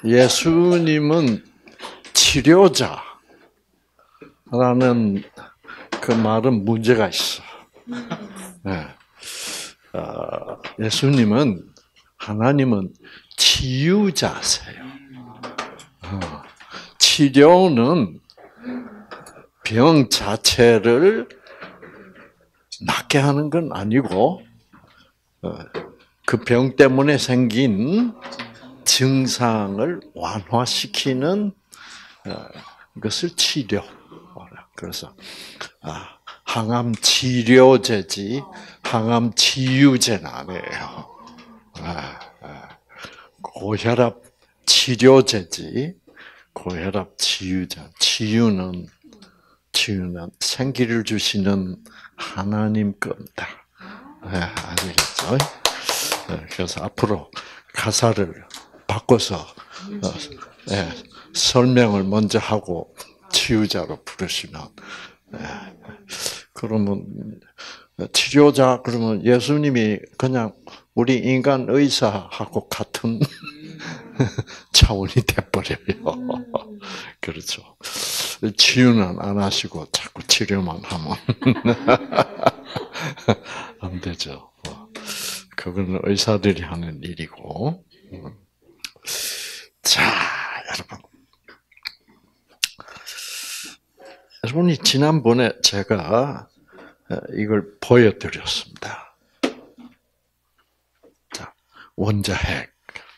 예수님은 치료자라는 그 말은 문제가 있어. 네. 예수님은 하나님은 치유자세요. 치료는 병 자체를 낫게 하는 건 아니고 그 병 때문에 생긴 증상을 완화시키는 것을 치료. 그래서 항암 치료제지 항암 치유제는 아니에요. 고혈압 치료제지 고혈압 치유제. 치유는 생기를 주시는 하나님 겁니다. 아시겠죠? 그래서 앞으로 가사를 바꿔서 설명을 먼저 하고 치유자로 부르시면 그러면 치료자 그러면 예수님이 그냥 우리 인간 의사하고 같은 차원이 돼버려요. 그렇죠. 치유는 안 하시고 자꾸 치료만 하면 안 되죠. 그거는 의사들이 하는 일이고. 자, 여러분이 지난번에 제가 이걸 보여드렸습니다. 자, 원자핵.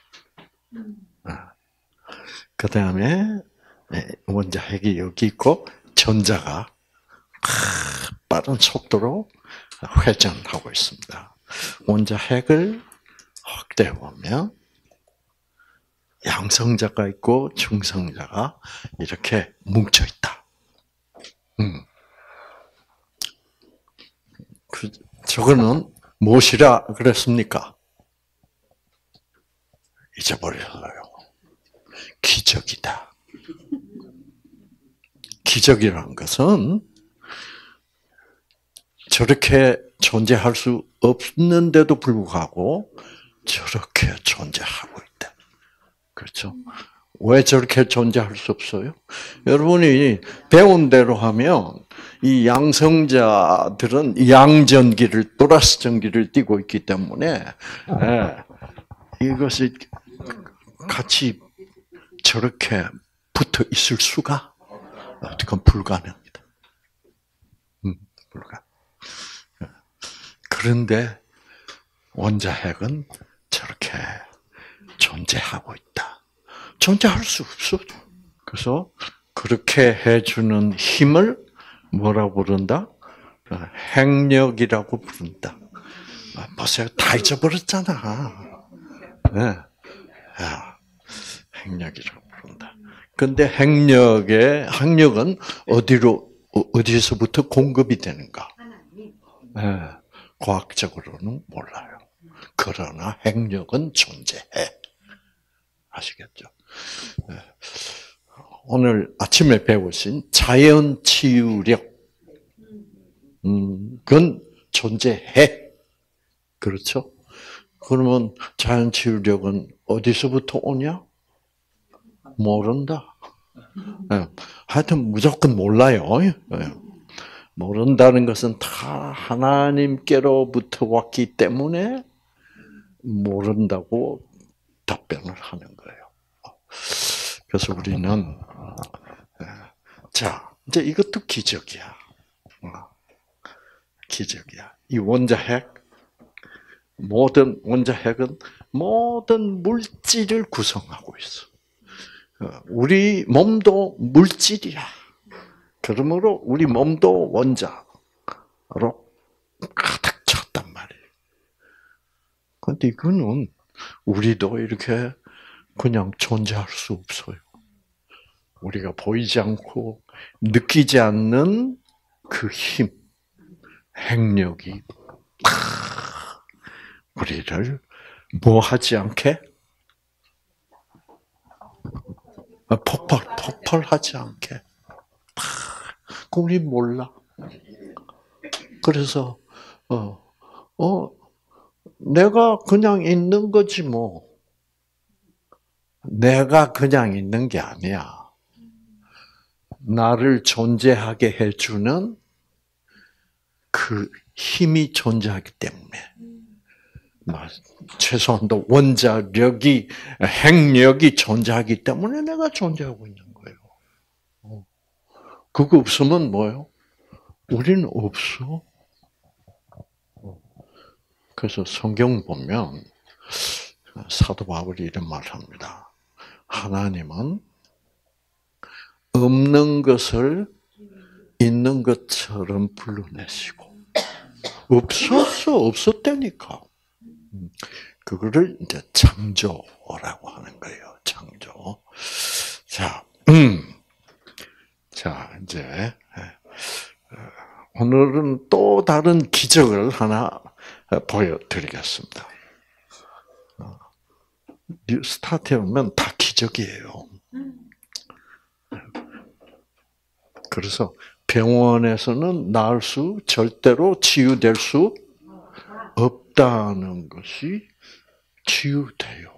그 다음에 원자핵이 여기 있고 전자가 빠른 속도로 회전하고 있습니다. 원자핵을 확대해 보면 양성자가 있고 중성자가 이렇게 뭉쳐 있다. 저거는 무엇이라 그랬습니까? 잊어버렸어요. 기적이다. 기적이라는 것은 저렇게 존재할 수 없는데도 불구하고 저렇게 존재하고 있다. 그렇죠? 왜 저렇게 존재할 수 없어요? 여러분이 배운 대로 하면 이 양성자들은 양전기를 플러스 전기를 띠고 있기 때문에 이것이 같이 저렇게 붙어 있을 수가 어떻게 불가능합니다. 불가. 그런데 원자핵은 저렇게 존재하고 있다. 존재할 수 없어. 그래서 그렇게 해주는 힘을 뭐라고 부른다? 핵력이라고 부른다. 보세요, 다 잊어버렸잖아. 네. 핵력이라고 부른다. 근데 핵력은 어디서부터 공급이 되는가? 네. 과학적으로는 몰라요. 그러나 핵력은 존재해. 아시겠죠? 네. 오늘 아침에 배우신 자연 치유력, 그건 존재해. 그렇죠? 그러면 자연 치유력은 어디서부터 오냐? 모른다. 하여튼 무조건 몰라요. 모른다는 것은 다 하나님께로부터 왔기 때문에 모른다고 답변을 하는 거예요. 그래서 우리는 자 이제 이것도 기적이야. 기적이야. 이 모든 원자핵은 모든 물질을 구성하고 있어. 우리 몸도 물질이야. 그러므로 우리 몸도 원자로 가득 찼단 말이에요. 그런데 이거는 우리도 이렇게 그냥 존재할 수 없어요. 우리가 보이지 않고 느끼지 않는 그 힘, 핵력이 우리를 뭐 하지 않게? 폭발하지 않게. 우리 몰라. 그래서 내가 그냥 있는 거지 뭐. 내가 그냥 있는 게 아니야. 나를 존재하게 해주는 그 힘이 존재하기 때문에. 최소한도 원자력이, 핵력이 존재하기 때문에 내가 존재하고 있는 거예요. 그거 없으면 뭐예요? 우리는 없어. 그래서 성경 보면 사도 바울이 이런 말을 합니다. 하나님은 없는 것을 있는 것처럼 불러내시고 없었다니까. 그거를 이제 창조라고 하는 거예요. 창조. 자, 자 이제 오늘은 또 다른 기적을 하나 보여드리겠습니다. 스타트에 오면 다 기적이에요. 그래서 병원에서는 절대로 치유될 수 없다는 것이 치유돼요.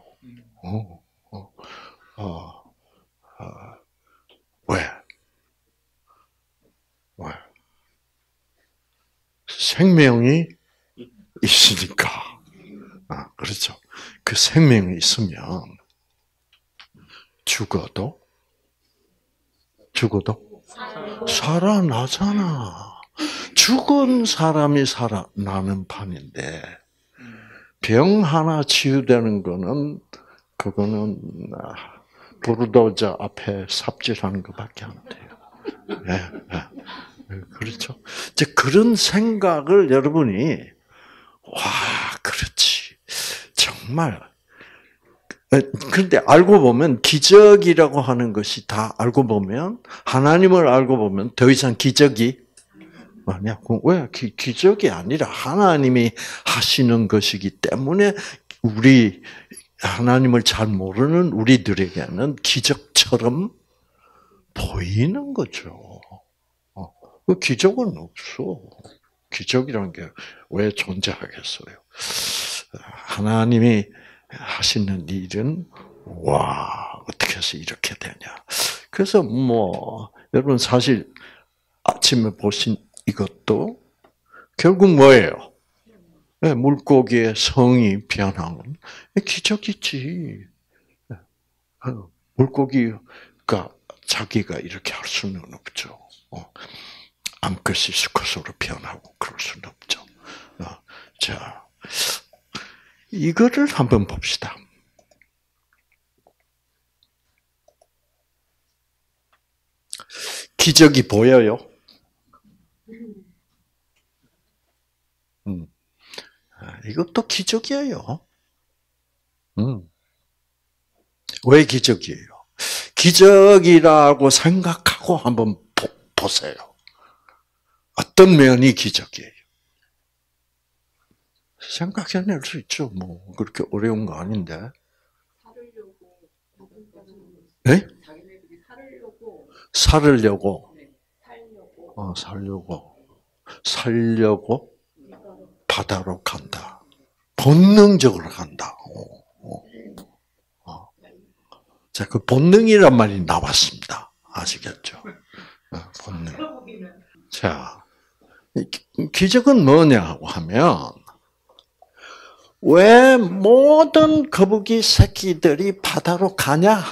왜? 왜? 생명이 있으니까. 그렇죠. 그 생명이 있으면 죽어도 살아나잖아. 죽은 사람이 살아나는 판인데 병 하나 치유되는 그거는 부르도자 앞에 삽질하는 것밖에 안 돼요. 그렇죠. 이제 그런 생각을 여러분이 그렇지. 정말. 그런데 알고 보면 기적이라고 하는 것이 다 알고 보면 하나님을 알고 보면 더 이상 기적이 아니야. 왜? 기적이 아니라 하나님이 하시는 것이기 때문에 우리 하나님을 잘 모르는 우리들에게는 기적처럼 보이는 거죠. 그 기적은 없어. 기적이라는 게 왜 존재하겠어요? 하나님이 하시는 일은 어떻게 해서 이렇게 되냐? 그래서 여러분 사실 아침에 보신 이것도 결국 뭐예요? 물고기의 성이 변하는 기적이지. 물고기가 자기가 이렇게 할 수는 없죠. 암컷이 수컷으로 변하고 그럴 수는 없죠. 자, 이거를 한번 봅시다. 기적이 보여요? 이것도 기적이에요. 왜 기적이에요? 기적이라고 생각하고 한번 보세요. 어떤 면이 기적이에요? 생각해낼 수 있죠. 그렇게 어려운 거 아닌데. 네? 살으려고. 살려고 바다로 간다. 본능적으로 간다. 자, 그 본능이란 말이 나왔습니다. 아시겠죠? 본능. 자, 기적은 뭐냐고 하면, 왜 모든 거북이 새끼들이 바다로 가냐?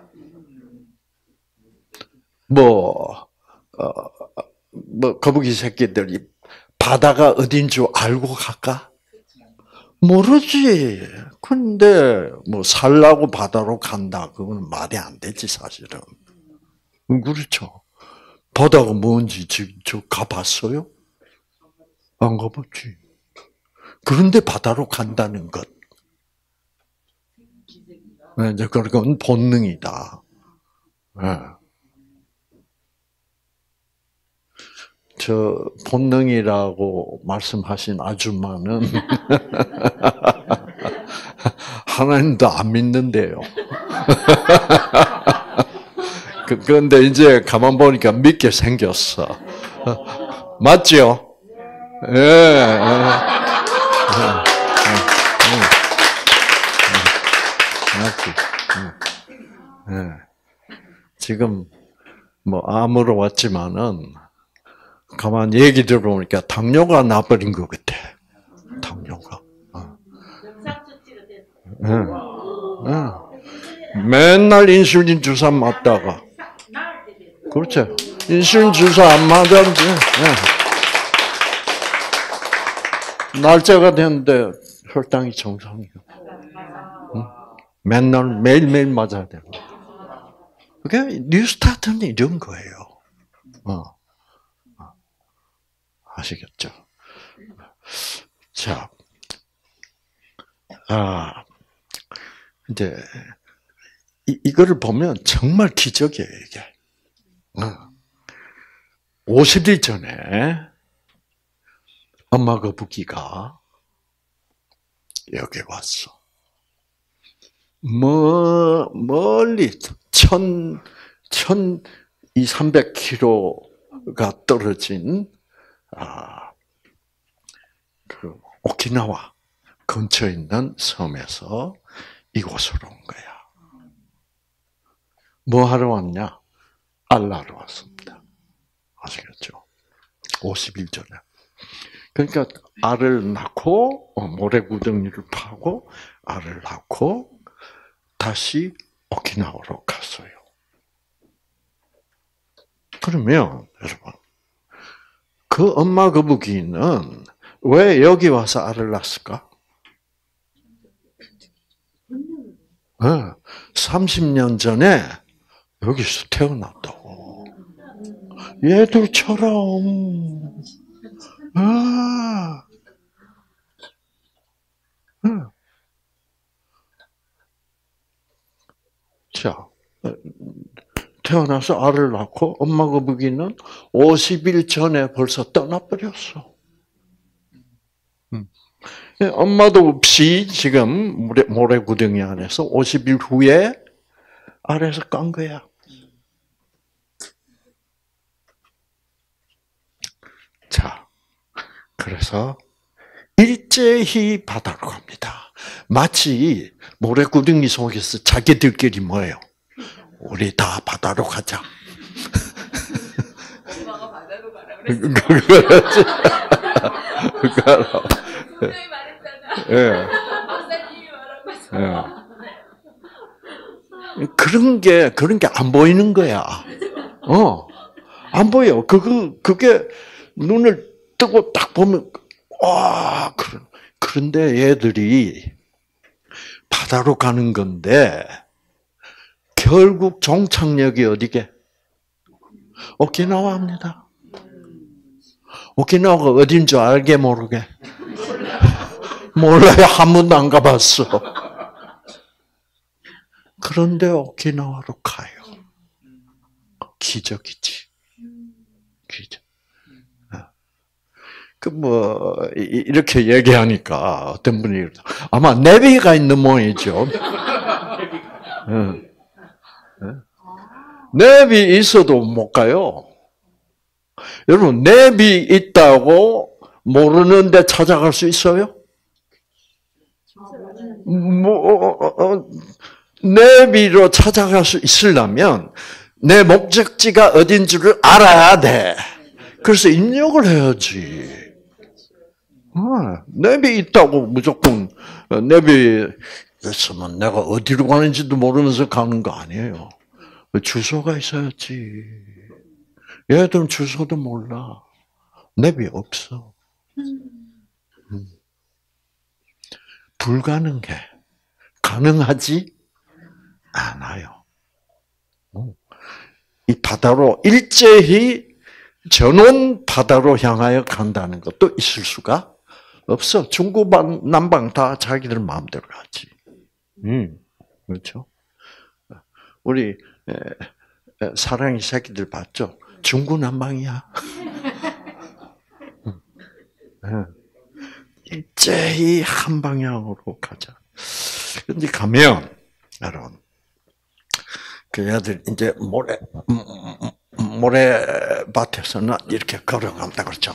거북이 새끼들이 바다가 어딘 줄 알고 갈까? 모르지. 근데 살라고 바다로 간다. 그건 말이 안 되지, 사실은. 그렇죠. 바다가 뭔지 저 가봤어요? 안 가봤지. 그런데 바다로 간다는 것. 이제 그건 본능이다. 저 본능이라고 말씀하신 아줌마는 하나님도 안 믿는데요. 그런데 이제 가만 보니까 믿게 생겼어. 맞죠? 예. 맞지. 지금 뭐 암으로 왔지만은 가만히 얘기 들어보니까 당뇨가 나버린 것 같아. 당뇨가. 응. 응. 맨날 인슐린 주사 맞다가. 그렇죠. 인슐린 주사 안 맞았는데. 네. 날짜가 됐는데 혈당이 정상이에요. 응. 맨날 매일매일 맞아야 되고. 그게 뉴스타트는 이런 거예요. 아시겠죠? 자, 이제 이거를 보면 정말 기적이에요, 이게. 50일 전에 엄마 거북이가 여기 왔어. 멀리 300km가 떨어진 그 오키나와 근처에 있는 섬에서 이곳으로 온 거야. 뭐 하러 왔냐? 알라로 왔습니다. 아시겠죠? 50일 전에. 그러니까 알을 낳고 모래구덩이를 파고 알을 낳고 다시 오키나와로 갔어요. 그러면 여러분, 그 엄마 거북이는 왜 여기 와서 알을 낳았을까? 30년 전에 여기서 태어났다고. 얘들처럼. 자, 태어나서 알을 낳고 엄마 거북이는 50일 전에 벌써 떠나버렸어. 엄마도 없이 지금 모래구덩이 안에서 50일 후에 알에서 깐 거야. 자, 그래서 일제히 바다로 갑니다. 마치 모래구덩이 속에서 자기들끼리 뭐예요? 우리 다 바다로 가자. 엄마가 바다로 가라 그랬어. 그거로. 분명히 말했잖아. 예. 박사님이 말한 거죠. 그런 게 안 보이는 거야. 안 보여. 그게 눈을 뜨고 딱 보면, 그런데 얘들이 바다로 가는 건데, 결국 종착역이 어디게? 오키나와입니다. 오키나와가 어딘 줄 알게 모르게? 몰라요. 한 번도 안 가봤어. 그런데 오키나와로 가요. 기적이지. 기적. 이렇게 얘기하니까 어떤 분이 아마 내비가 있는 모양이죠. 내비 있어도 못 가요. 여러분, 내비 있다고 모르는데 찾아갈 수 있어요? 내비로 찾아갈 수 있으려면 내 목적지가 어딘 줄을 알아야 돼. 그래서 입력을 해야지. 내비 있다고 무조건 내비 있으면 내가 어디로 가는지도 모르면서 가는 거 아니에요. 주소가 있어야지. 얘들은 주소도 몰라. 내비 없어. 불가능해. 가능하지 않아요. 이 바다로 일제히 전원 바다로 향하여 간다는 것도 있을 수가 없어. 중구 남방 다 자기들 마음대로 가지. 그렇죠? 우리 사랑이 새끼들 봤죠? 중구난방이야. 일제히 한 방향으로 가자. 근데 가면 여러분, 그 애들 이제 모래밭에서는 이렇게 걸어간다 그렇죠?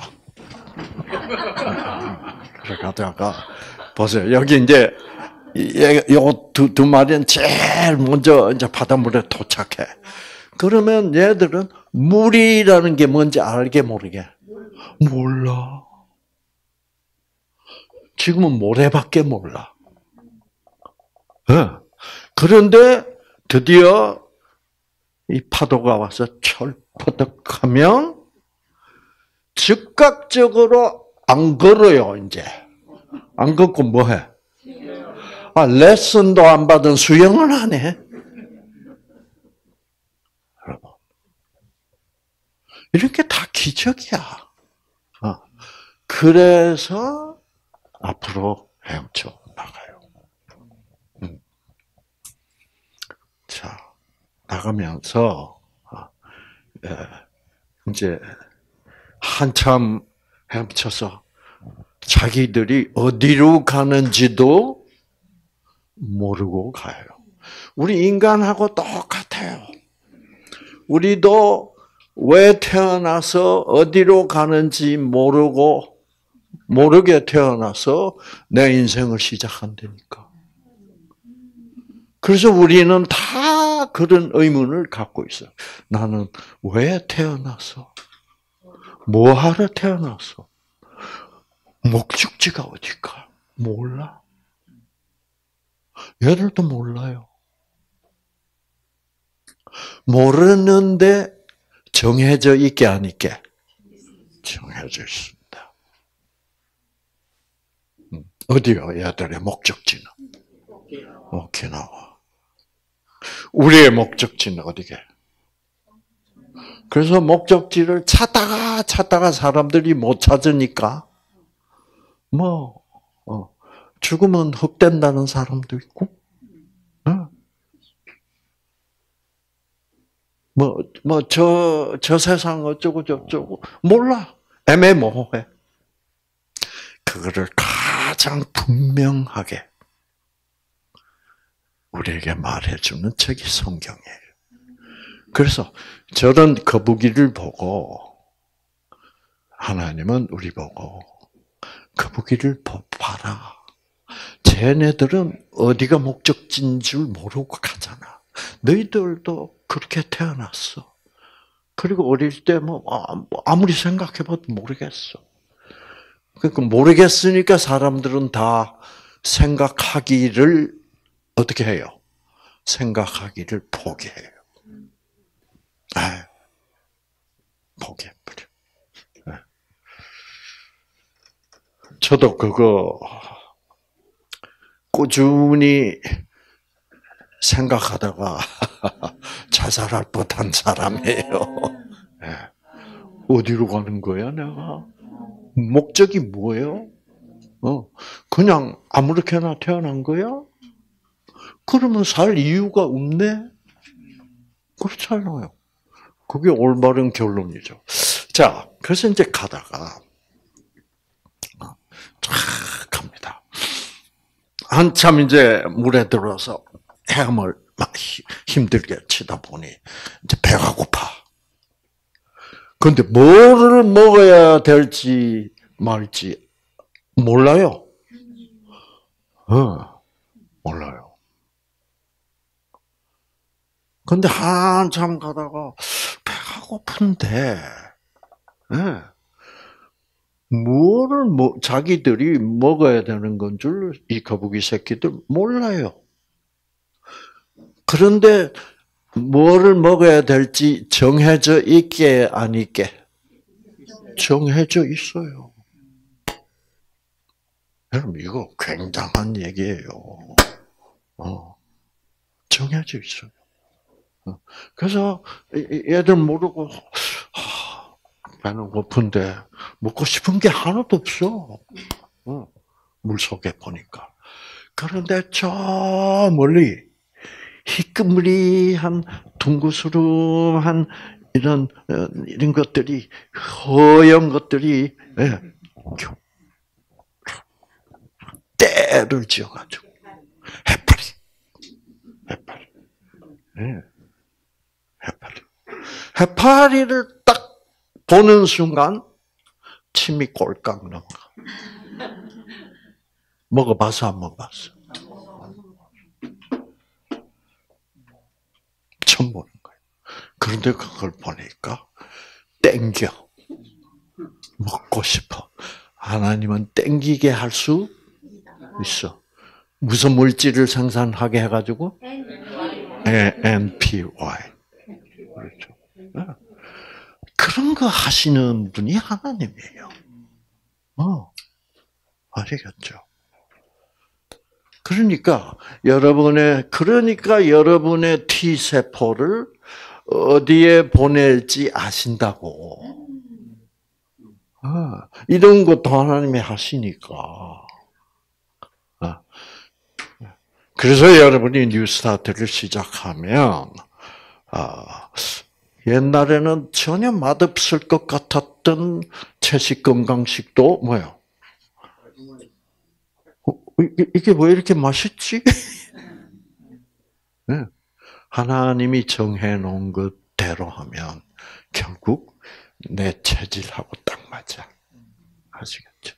걸어가다가 보세요. 여기 이제 요 두 마리는 제일 먼저 이제 바닷물에 도착해. 그러면 얘들은 물이라는 게 뭔지 알게 모르게? 몰라. 지금은 모래밖에 몰라. 네. 그런데 드디어 이 파도가 와서 철퍼덕하면 즉각적으로 안 걸어요, 이제. 안 걷고 뭐 해? 레슨도 안 받은 수영을 하네. 여러분. 이렇게 다 기적이야. 그래서 앞으로 헤엄쳐 나가요. 자, 나가면서 이제 한참 헤엄쳐서 자기들이 어디로 가는지도 모르고 가요. 우리 인간하고 똑같아요. 우리도 왜 태어나서 어디로 가는지 모르게 태어나서 내 인생을 시작한다니까. 그래서 우리는 다 그런 의문을 갖고 있어요. 나는 왜 태어났어? 뭐 하러 태어났어? 목적지가 어딜까? 몰라. 얘들도 몰라요. 모르는데 정해져 있게 안 있게? 정해져 있습니다. 어디요? 얘들의 목적지는? 오키나와. 우리의 목적지는 어디게? 그래서 목적지를 찾다가 사람들이 못 찾으니까 죽으면 흡된다는 사람도 있고, 저 세상 어쩌고 저쩌고 몰라. 애매모호해. 그거를 가장 분명하게 우리에게 말해주는 책이 성경이에요. 그래서 저런 거북이를 보고 하나님은 우리 보고 거북이를 봐라. 쟤네들은 어디가 목적지인 줄 모르고 가잖아. 너희들도 그렇게 태어났어. 그리고 어릴 때 아무리 생각해봐도 모르겠어. 그러니까 모르겠으니까 사람들은 다 생각하기를 어떻게 해요? 생각하기를 포기해요. 포기해버려. 저도 그거 꾸준히 생각하다가 자살할 뻔한 사람이에요. 어디로 가는 거야, 내가? 목적이 뭐예요? 그냥 아무렇게나 태어난 거야? 그러면 살 이유가 없네? 그렇잖아요. 그게 올바른 결론이죠. 자, 그래서 이제 가다가 쫙 갑니다. 한참 이제 물에 들어서 헤엄을 막 힘들게 치다 보니 이제 배가 고파. 그런데 뭐를 먹어야 될지 말지 몰라요. 몰라요. 그런데 한참 가다가 배가 고픈데, 뭐를 자기들이 먹어야 되는 건 줄 이 거북이 새끼들 몰라요. 그런데 뭐를 먹어야 될지 정해져 있게 안 있게? 정해져 있어요. 여러분 이거 굉장한 얘기예요. 정해져 있어요. 그래서 얘들 모르고 배는 고픈데 먹고 싶은 게 하나도 없어. 물속에 보니까. 그런데 저 멀리 희끄무리한 둥그스름한 이런 것들이 허연 것들이 때를 지어가지고 해파리를 딱 보는 순간 침이 꼴깍 넘어가. 먹어봐서 안 먹어봤어? 처음 보는 거예요. 그런데 그걸 보니까 땡겨. 먹고 싶어. 하나님은 땡기게 할 수 있어. 무슨 물질을 생산하게 해가지고? NPY. 그렇죠. 그런 거 하시는 분이 하나님이에요. 아시겠죠? 그러니까 여러분의 T 세포를 어디에 보낼지 아신다고. 이런 것도 하나님이 하시니까. 그래서 여러분이 뉴스타트를 시작하면 옛날에는 전혀 맛없을 것 같았던 채식 건강식도 뭐요? 이게 왜 이렇게 맛있지? 네. 하나님이 정해놓은 것대로 하면 결국 내 체질하고 딱 맞아. 아시겠죠?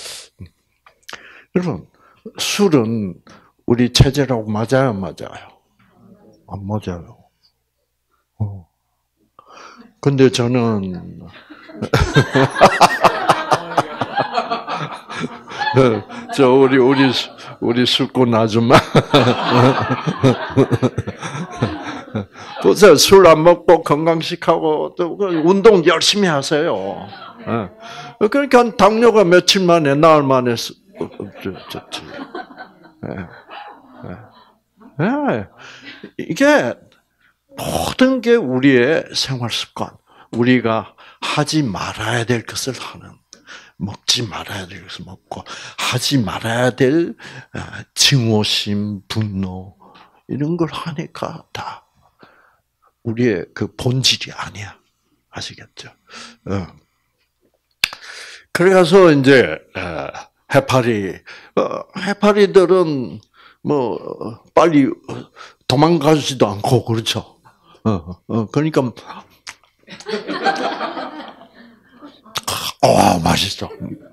여러분, 술은 우리 체질하고 맞아요, 맞아요? 안 맞아요. 근데 저는 저 우리 술꾼 아줌마 보세요. 술 안 먹고 건강식하고 또 운동 열심히 하세요. 그러니까 당뇨가 며칠 만에 나흘 만에 없어졌지. 이게 모든 게 우리의 생활 습관, 우리가 하지 말아야 될 것을 하는, 먹지 말아야 될 것을 먹고, 하지 말아야 될 증오심, 분노 이런 걸 하니까 다 우리의 그 본질이 아니야. 아시겠죠? 그래서 이제 해파리들은 뭐 빨리 도망가지도 않고 그렇죠. 그러니까 맛있어.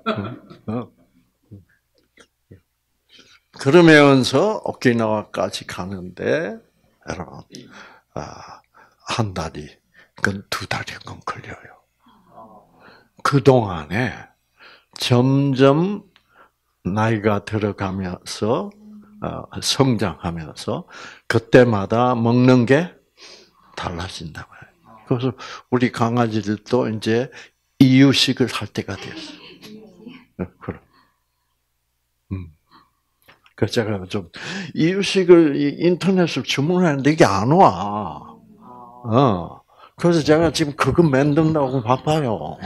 그러면서 오키나와까지 가는데 여러분 한 달이 그건 2달이 걸려요. 그 동안에 점점 나이가 들어가면서 성장하면서 그때마다 먹는 게 달라진다 말이에요. 그래서 우리 강아지들도 이제 이유식을 할 때가 됐어요. 그럼. 그래서 제가 좀 이유식을 인터넷으로 주문하는데 이게 안 와. 그래서 제가 지금 그거 만든다고 바빠요.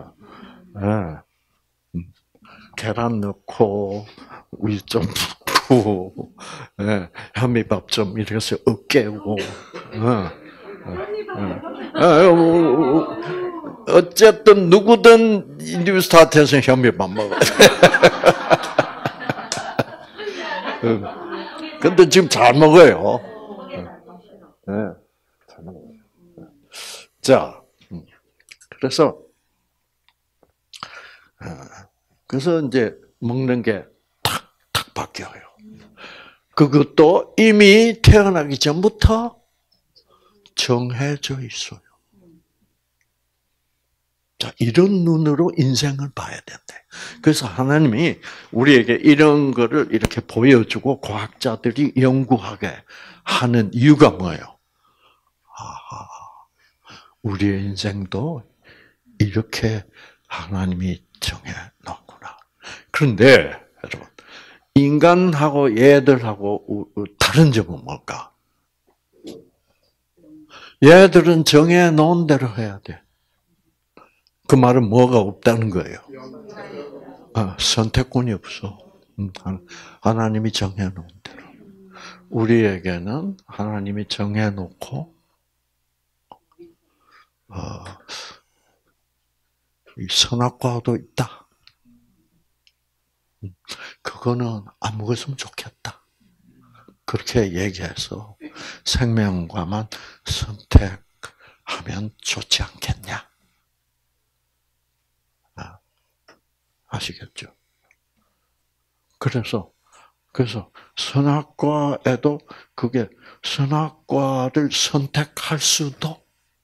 계란 넣고 우유 좀 붓고 현미밥 좀 이렇게 해서 으깨고 어쨌든 누구든 뉴스타트에서 현미밥 먹어요. 근데 지금 잘 먹어요. 잘 먹어요. 자, 그래서 이제 먹는 게 탁탁 바뀌어요. 그것도 이미 태어나기 전부터 정해져 있어요. 자, 이런 눈으로 인생을 봐야 된대. 그래서 하나님이 우리에게 이런 거를 이렇게 보여주고 과학자들이 연구하게 하는 이유가 뭐예요? 우리의 인생도 이렇게 하나님이 정해놨구나. 그런데 여러분, 인간하고 얘들하고 다른 점은 뭘까? 얘들은 정해놓은 대로 해야 돼. 그 말은 뭐가 없다는 거예요? 선택권이 없어. 하나님이 정해놓은 대로. 우리에게는 하나님이 정해놓고 이 선악과도 있다. 그거는 안 먹었으면 좋겠다. 그렇게 얘기해서 생명과만 선택하면 좋지 않겠냐? 아시겠죠? 그래서 선악과에도 그게 선악과를 선택할 수도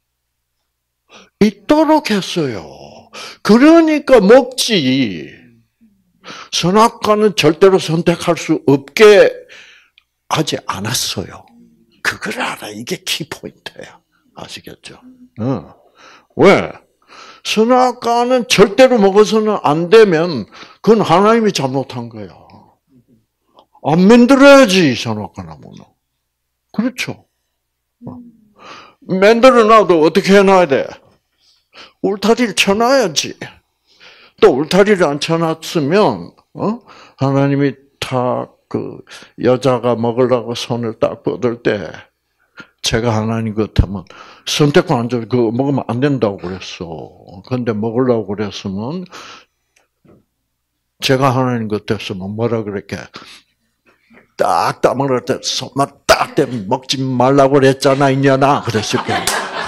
있도록 했어요. 그러니까 먹지. 선악과는 절대로 선택할 수 없게 하지 않았어요. 그걸 알아. 이게 키포인트야. 아시겠죠? 왜? 선악과는 절대로 먹어서는 안 되면 그건 하나님이 잘못한 거야. 안 만들어야지, 선악과 나무는. 그렇죠? 만들어놔도 어떻게 해놔야 돼? 울타리를 쳐놔야지. 또 울타리를 안 쳐놨으면 하나님이 다 그 여자가 먹으려고 손을 딱 뻗을 때 제가 하나님 같으면 선택과 안 줘. 그거 먹으면 안 된다고 그랬어. 근데 먹으려고 그랬으면 제가 하나님 같았으면 뭐라 그랬게? 딱 따먹을 때 손만 딱 대면 먹지 말라고 그랬잖아, 이년아. 그랬을 거야.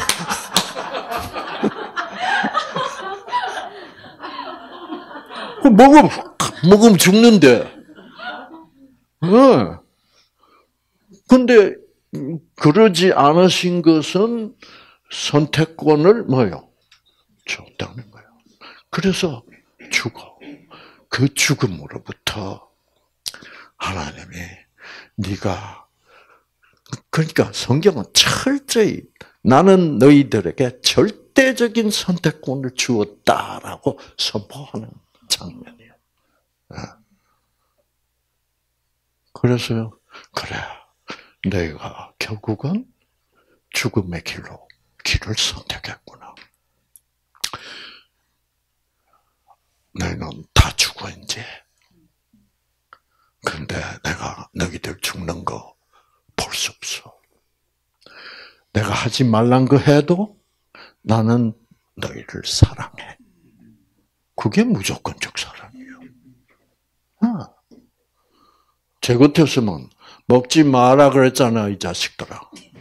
먹으면 죽는데. 근데 그러지 않으신 것은 선택권을 뭐요? 줬다는 거예요. 그래서 죽어. 그 죽음으로부터 하나님이 네가 그러니까 성경은 철저히 나는 너희들에게 절대적인 선택권을 주었다라고 선포하는 장면이에요. 그래서요, 그래, 내가 결국은 죽음의 길을 선택했구나. 너희는 다 죽어 이제. 근데 내가 너희들 죽는 거 볼 수 없어. 내가 하지 말란 거 해도 나는 너희를 사랑해. 그게 무조건적 사랑이에요. 제 같았으면 먹지 마라 그랬잖아, 이 자식들아.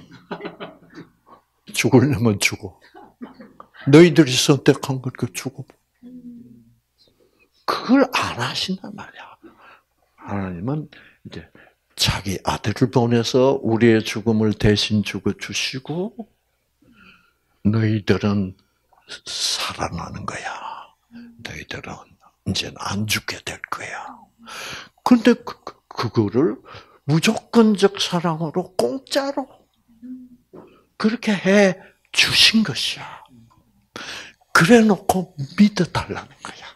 죽으려면 죽어. 너희들이 선택한 걸 죽어. 그걸 안 하신단 말이야. 하나님은 이제 자기 아들을 보내서 우리의 죽음을 대신 죽어주시고 너희들은 살아나는 거야. 너희들은 이제는 안 죽게 될 거야. 그런데 그거를 무조건적 사랑으로 공짜로 그렇게 해 주신 것이야. 그래 놓고 믿어달라는 거야.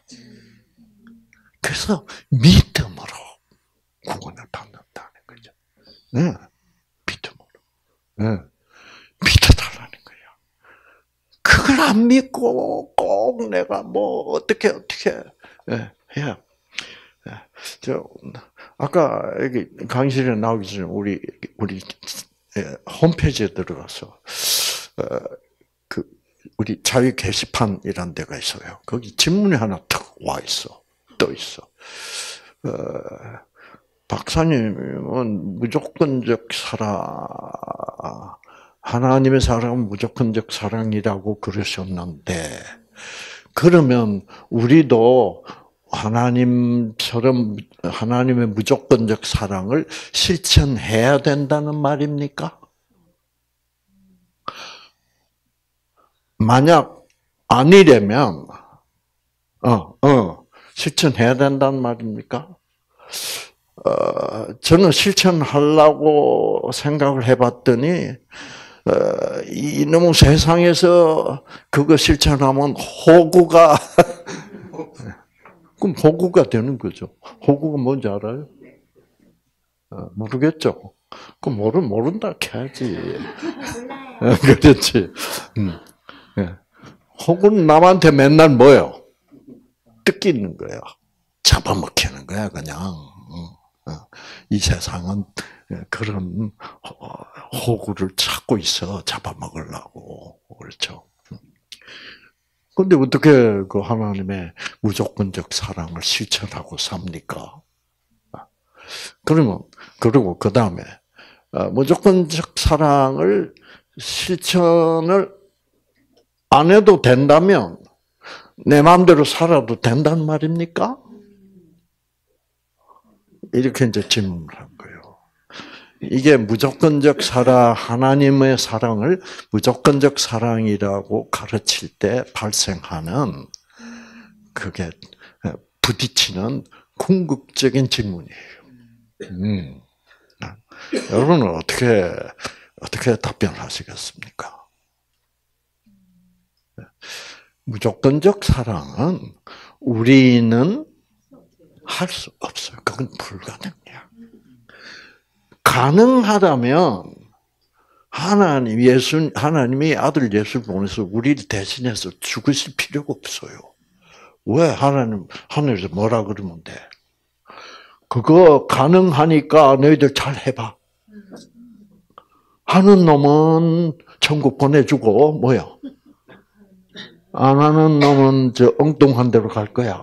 그래서 믿음으로 구원을 받는다는 거죠. 네. 믿음으로. 네. 믿어달라는 거야. 그걸 안 믿고 꼭 내가 뭐 어떻게 해야. 저 아까 여기 강의실에 나오기 전에 우리 홈페이지에 들어가서 우리 자유 게시판이란 데가 있어요. 거기 질문이 하나 탁 와 있어. 떠 있어. 박사님은 무조건적 사랑, 하나님의 사랑은 무조건적 사랑이라고 그러셨는데, 그러면 우리도 하나님처럼 하나님의 무조건적 사랑을 실천해야 된다는 말입니까? 만약 아니라면, 실천해야 된다는 말입니까? 저는 실천하려고 생각을 해봤더니, 이놈의 세상에서 그거 실천하면 호구가, 그럼 호구가 되는 거죠. 호구가 뭔지 알아요? 모르겠죠? 그럼 모른다 해야지. 그렇지. 호구는 남한테 맨날 뭐요? 뜯기는 거야. 잡아먹히는 거야, 그냥. 이 세상은 그런 호구를 찾고 있어. 잡아먹으려고. 그렇죠. 근데 어떻게 그 하나님의 무조건적 사랑을 실천하고 삽니까? 그리고 그 다음에, 무조건적 사랑을 실천을 안 해도 된다면 내 마음대로 살아도 된다는 말입니까? 이렇게 이제 질문을 한 거예요. 이게 무조건적 사랑, 하나님의 사랑을 무조건적 사랑이라고 가르칠 때 발생하는 그게 부딪히는 궁극적인 질문이에요. 여러분은 어떻게 답변하시겠습니까? 무조건적 사랑은 우리는 할 수 없어요. 그건 불가능해요. 가능하다면 하나님이 아들 예수를 보내서 우리를 대신해서 죽으실 필요가 없어요. 왜 하늘에서 뭐라 그러면 돼? 그거 가능하니까 너희들 잘 해봐. 하는 놈은 천국 보내주고 뭐야? 안 하는 놈은 저 엉뚱한 데로 갈 거야.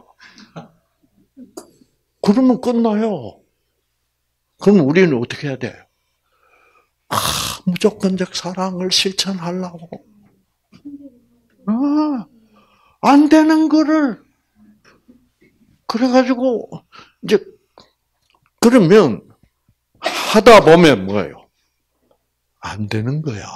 그러면 끝나요. 그럼 우리는 어떻게 해야 돼? 무조건적 사랑을 실천하려고. 안 되는 거를 그래가지고 이제 그러면 하다 보면 뭐예요? 안 되는 거야.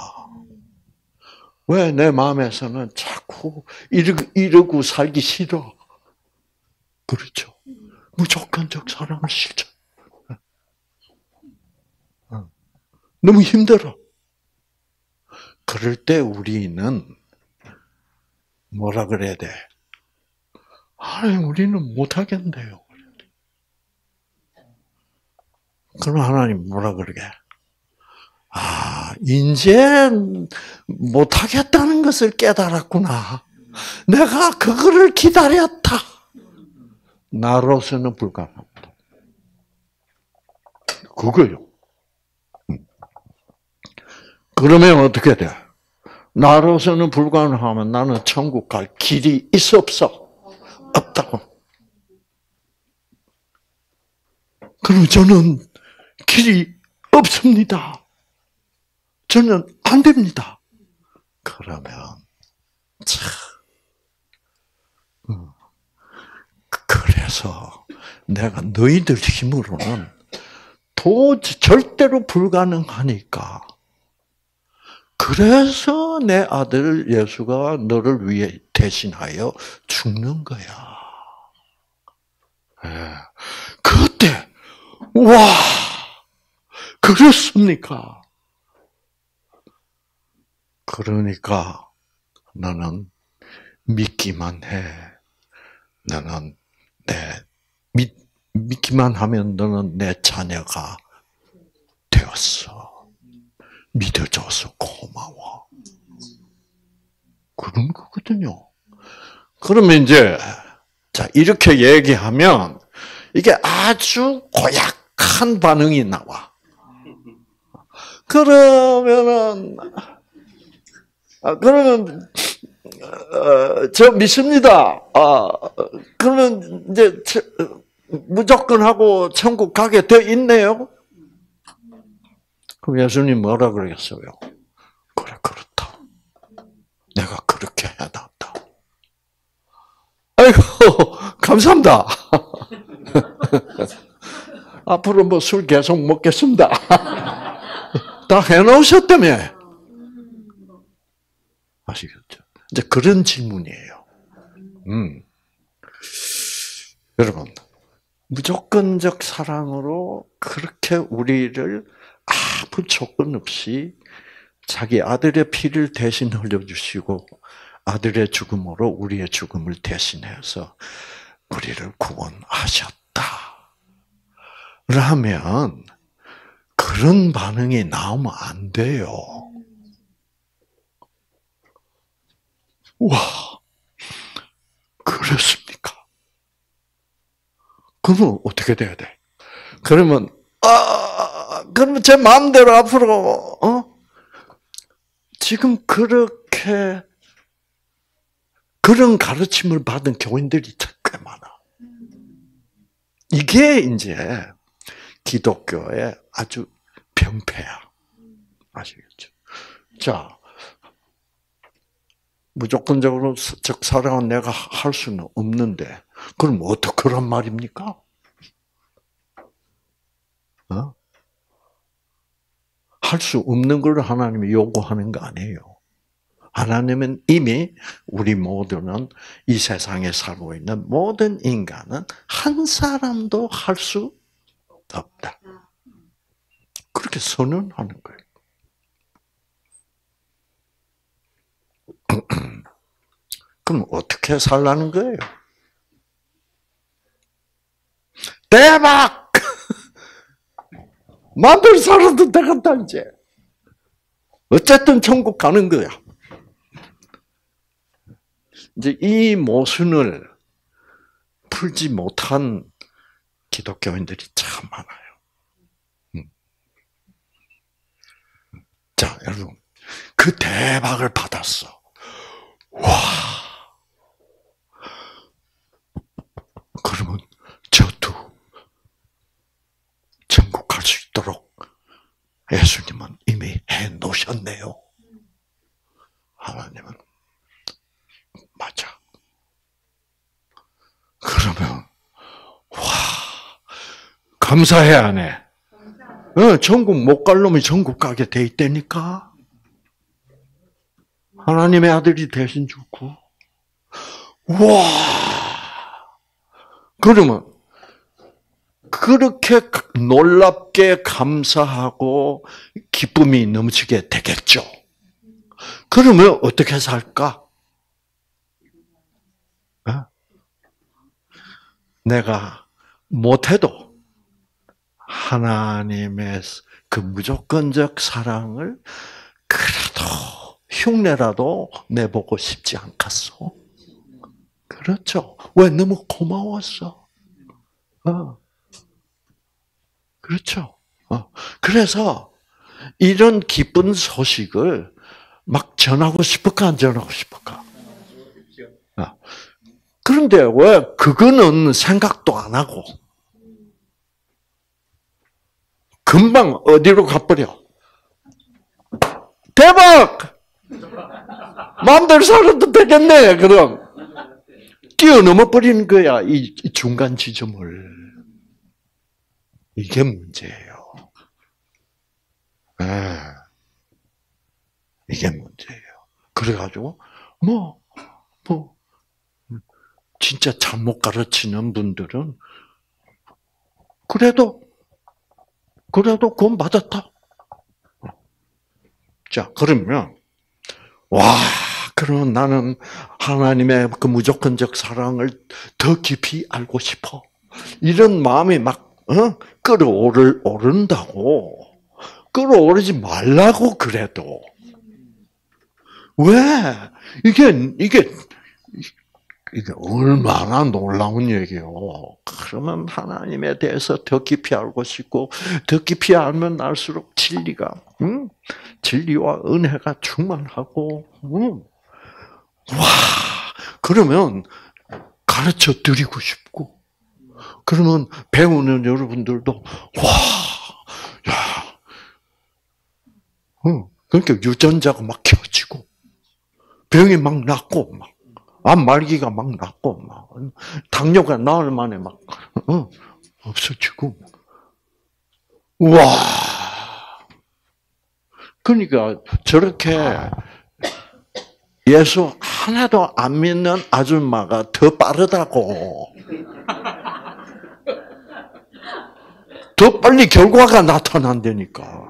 왜 내 마음에서는 자꾸 이러고 살기 싫어? 그렇죠. 무조건적 사랑을 실천. 너무 힘들어. 그럴 때 우리는 뭐라 그래야 돼? 우리는 못하겠네요. 그럼 하나님 뭐라 그러게? 이제 못하겠다는 것을 깨달았구나. 내가 그거를 기다렸다. 나로서는 불가능합니다. 그거요. 그러면 어떻게 돼? 나로서는 불가능하면 나는 천국 갈 길이 있어 없어? 없다고. 그럼 저는 길이 없습니다. 저는 안 됩니다. 그러면 그래서 내가 너희들 힘으로는 절대로 불가능하니까. 그래서 내 아들 예수가 너를 위해 대신하여 죽는 거야. 그때 와, 그렇습니까? 그러니까 너는 믿기만 해. 너는 믿기만 하면 너는 내 자녀가 되었어. 믿어줘서 고마워. 그런 거거든요. 그러면 이제, 자, 이렇게 얘기하면, 이게 아주 고약한 반응이 나와. 그러면, 저 믿습니다. 그러면 이제, 무조건 하고 천국 가게 돼 있네요? 그럼 예수님 뭐라 그러겠어요? 그래, 그렇다. 내가 그렇게 해놨다. 아이고, 감사합니다. 앞으로 뭐 술 계속 먹겠습니다. 다 해놓으셨다며. 아시겠죠? 이제 그런 질문이에요. 여러분, 무조건적 사랑으로 그렇게 우리를 아무 조건 없이 자기 아들의 피를 대신 흘려주시고 아들의 죽음으로 우리의 죽음을 대신해서 우리를 구원하셨다. 라면 그런 반응이 나오면 안 돼요. 와, 그렇습니까? 그러면 어떻게 돼야 돼? 그러면 제 마음대로 앞으로 지금 그렇게 그런 가르침을 받은 교인들이 꽤 많아. 이게 이제 기독교의 아주 병폐야. 아시겠죠? 자, 무조건적으로 사랑은 내가 할 수는 없는데, 그럼 어떡하란 말입니까? 할 수 없는 걸 하나님이 요구하는 거 아니에요. 하나님은 이미 우리 모두는 이 세상에 살고 있는 모든 인간은 한 사람도 할 수 없다. 그렇게 선언하는 거예요. 그럼 어떻게 살라는 거예요? 대박! 마음대로 살아도 되겠다, 이제. 어쨌든 천국 가는 거야. 이제 이 모순을 풀지 못한 기독교인들이 참 많아요. 자, 여러분. 그 대박을 받았어. 와. 그러면 저도 천국 갈 수 있도록 예수님은 이미 해 놓으셨네요. 하나님은 맞아. 그러면 와 감사해 안 해? 천국 못 갈 놈이 천국 가게 돼 있다니까. 하나님의 아들이 대신 죽고. 와 그러면 그렇게 놀랍게 감사하고 기쁨이 넘치게 되겠죠. 그러면 어떻게 살까? 내가 못해도 하나님의 그 무조건적 사랑을 그래도 흉내라도 내보고 싶지 않겠어? 그렇죠. 왜? 너무 고마웠어. 그렇죠. 그래서 이런 기쁜 소식을 막 전하고 싶을까 안 전하고 싶을까? 그런데 왜 그거는 생각도 안 하고 금방 어디로 가버려? 대박! 마음대로 살아도 되겠네. 그럼 뛰어넘어 버리는 거야. 이 중간 지점을. 이게 문제예요. 이게 문제예요. 그래가지고 진짜 잘못 가르치는 분들은 그래도 구원 받았다. 자, 그러면 그러면 나는 하나님의 그 무조건적 사랑을 더 깊이 알고 싶어. 이런 마음이 막 끌어오른다고. 끌어오르지 말라고 그래도. 왜? 이게 얼마나 놀라운 얘기요. 그러면 하나님에 대해서 더 깊이 알고 싶고, 더 깊이 알면 알수록 진리와 은혜가 충만하고, 그러면 가르쳐 드리고 싶고, 그러면 배우는 여러분들도, 그러니까 유전자가 막 켜지고, 병이 막 낫고, 암말기가 막 낫고, 당뇨가 나흘 만에 막, 없어지고. 그러니까 저렇게 예수 하나도 안 믿는 아줌마가 더 빠르다고. 더 빨리 결과가 나타난다니까.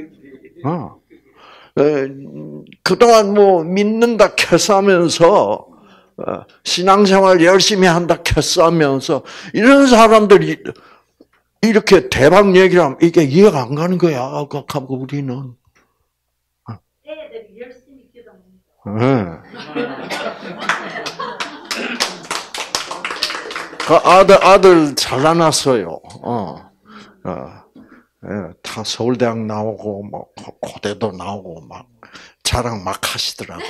그동안 믿는다 캐싸면서 신앙생활 열심히 한다 캐싸면서 이런 사람들이 이렇게 대박 얘기를 하면 이게 이해가 안 가는 거야. 하고 우리는. 애들이 열심히 기도합니다. 그 아들 잘나놨어요. 다 서울대학 나오고 고대도 나오고 막 자랑 막 하시더라고.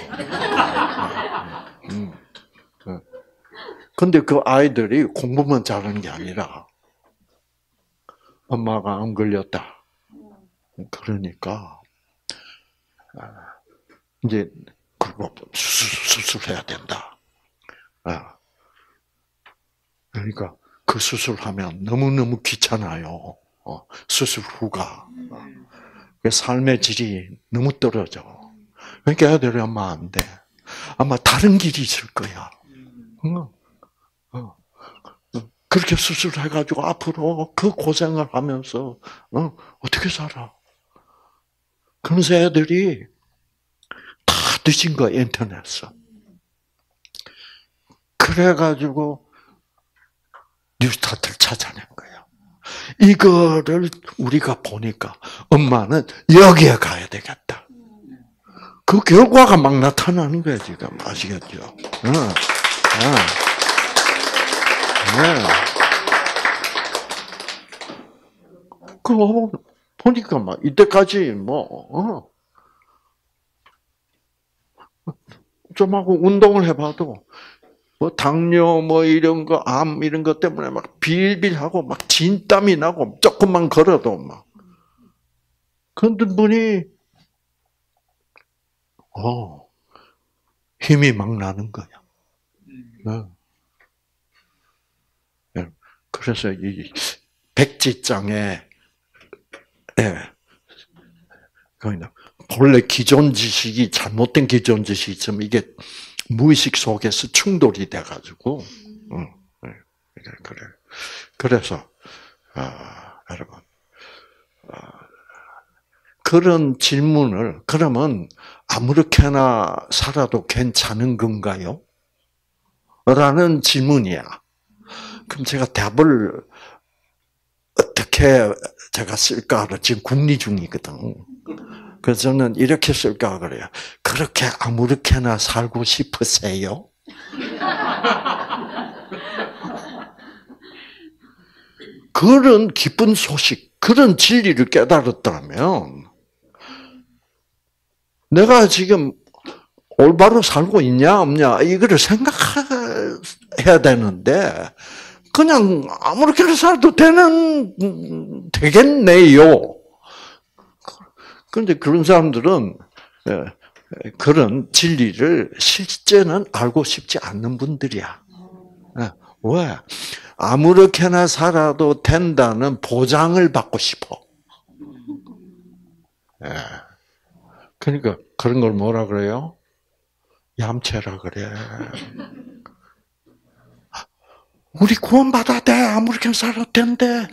근데 그 아이들이 공부만 잘하는 게 아니라 엄마가 암 걸렸다. 그러니까 이제 그리고 수술해야 된다. 그러니까 그 수술하면 너무너무 귀찮아요. 수술 후가. 삶의 질이 너무 떨어져. 그러니까 애들이 아마 안 돼. 아마 다른 길이 있을 거야. 그렇게 수술해가지고 앞으로 그 고생을 하면서 어떻게 살아? 그러면서 애들이 다 뒤진 거야, 인터넷에서. 그래가지고 뉴스타트를 찾아낸 거예요. 이거를 우리가 보니까 엄마는 여기에 가야 되겠다. 그 결과가 막 나타나는 거예요, 지금. 아시겠죠? 그거 보니까 막 이때까지 좀하고 운동을 해봐도 당뇨 이런 거, 암 이런 것 때문에 막 빌빌하고 막 진땀이 나고 조금만 걸어도 막. 그런데 분이 힘이 막 나는 거야. 그래서 이 백지장에 본래 기존 지식이 잘못된 기존 지식이 있으면 이게 무의식 속에서 충돌이 돼가지고 그래. 그래서 여러분 그런 질문을 그러면 아무렇게나 살아도 괜찮은 건가요? 라는 질문이야. 그럼 제가 답을 어떻게 제가 쓸까를 지금 궁리 중이거든. 그래서 저는 이렇게 쓸까 그래요. 그렇게 아무렇게나 살고 싶으세요? 그런 기쁜 소식, 그런 진리를 깨달았다면 내가 지금 올바로 살고 있냐 없냐 이거를 생각해야 되는데 그냥 아무렇게나 살도 되겠네요. 그런데 그런 사람들은 그런 진리를 실제는 알고 싶지 않는 분들이야. 왜? 아무렇게나 살아도 된다는 보장을 받고 싶어. 그러니까 그런 걸 뭐라 그래요? 얌체라 그래. 우리 구원받아야 돼. 아무렇게나 살아도 된대.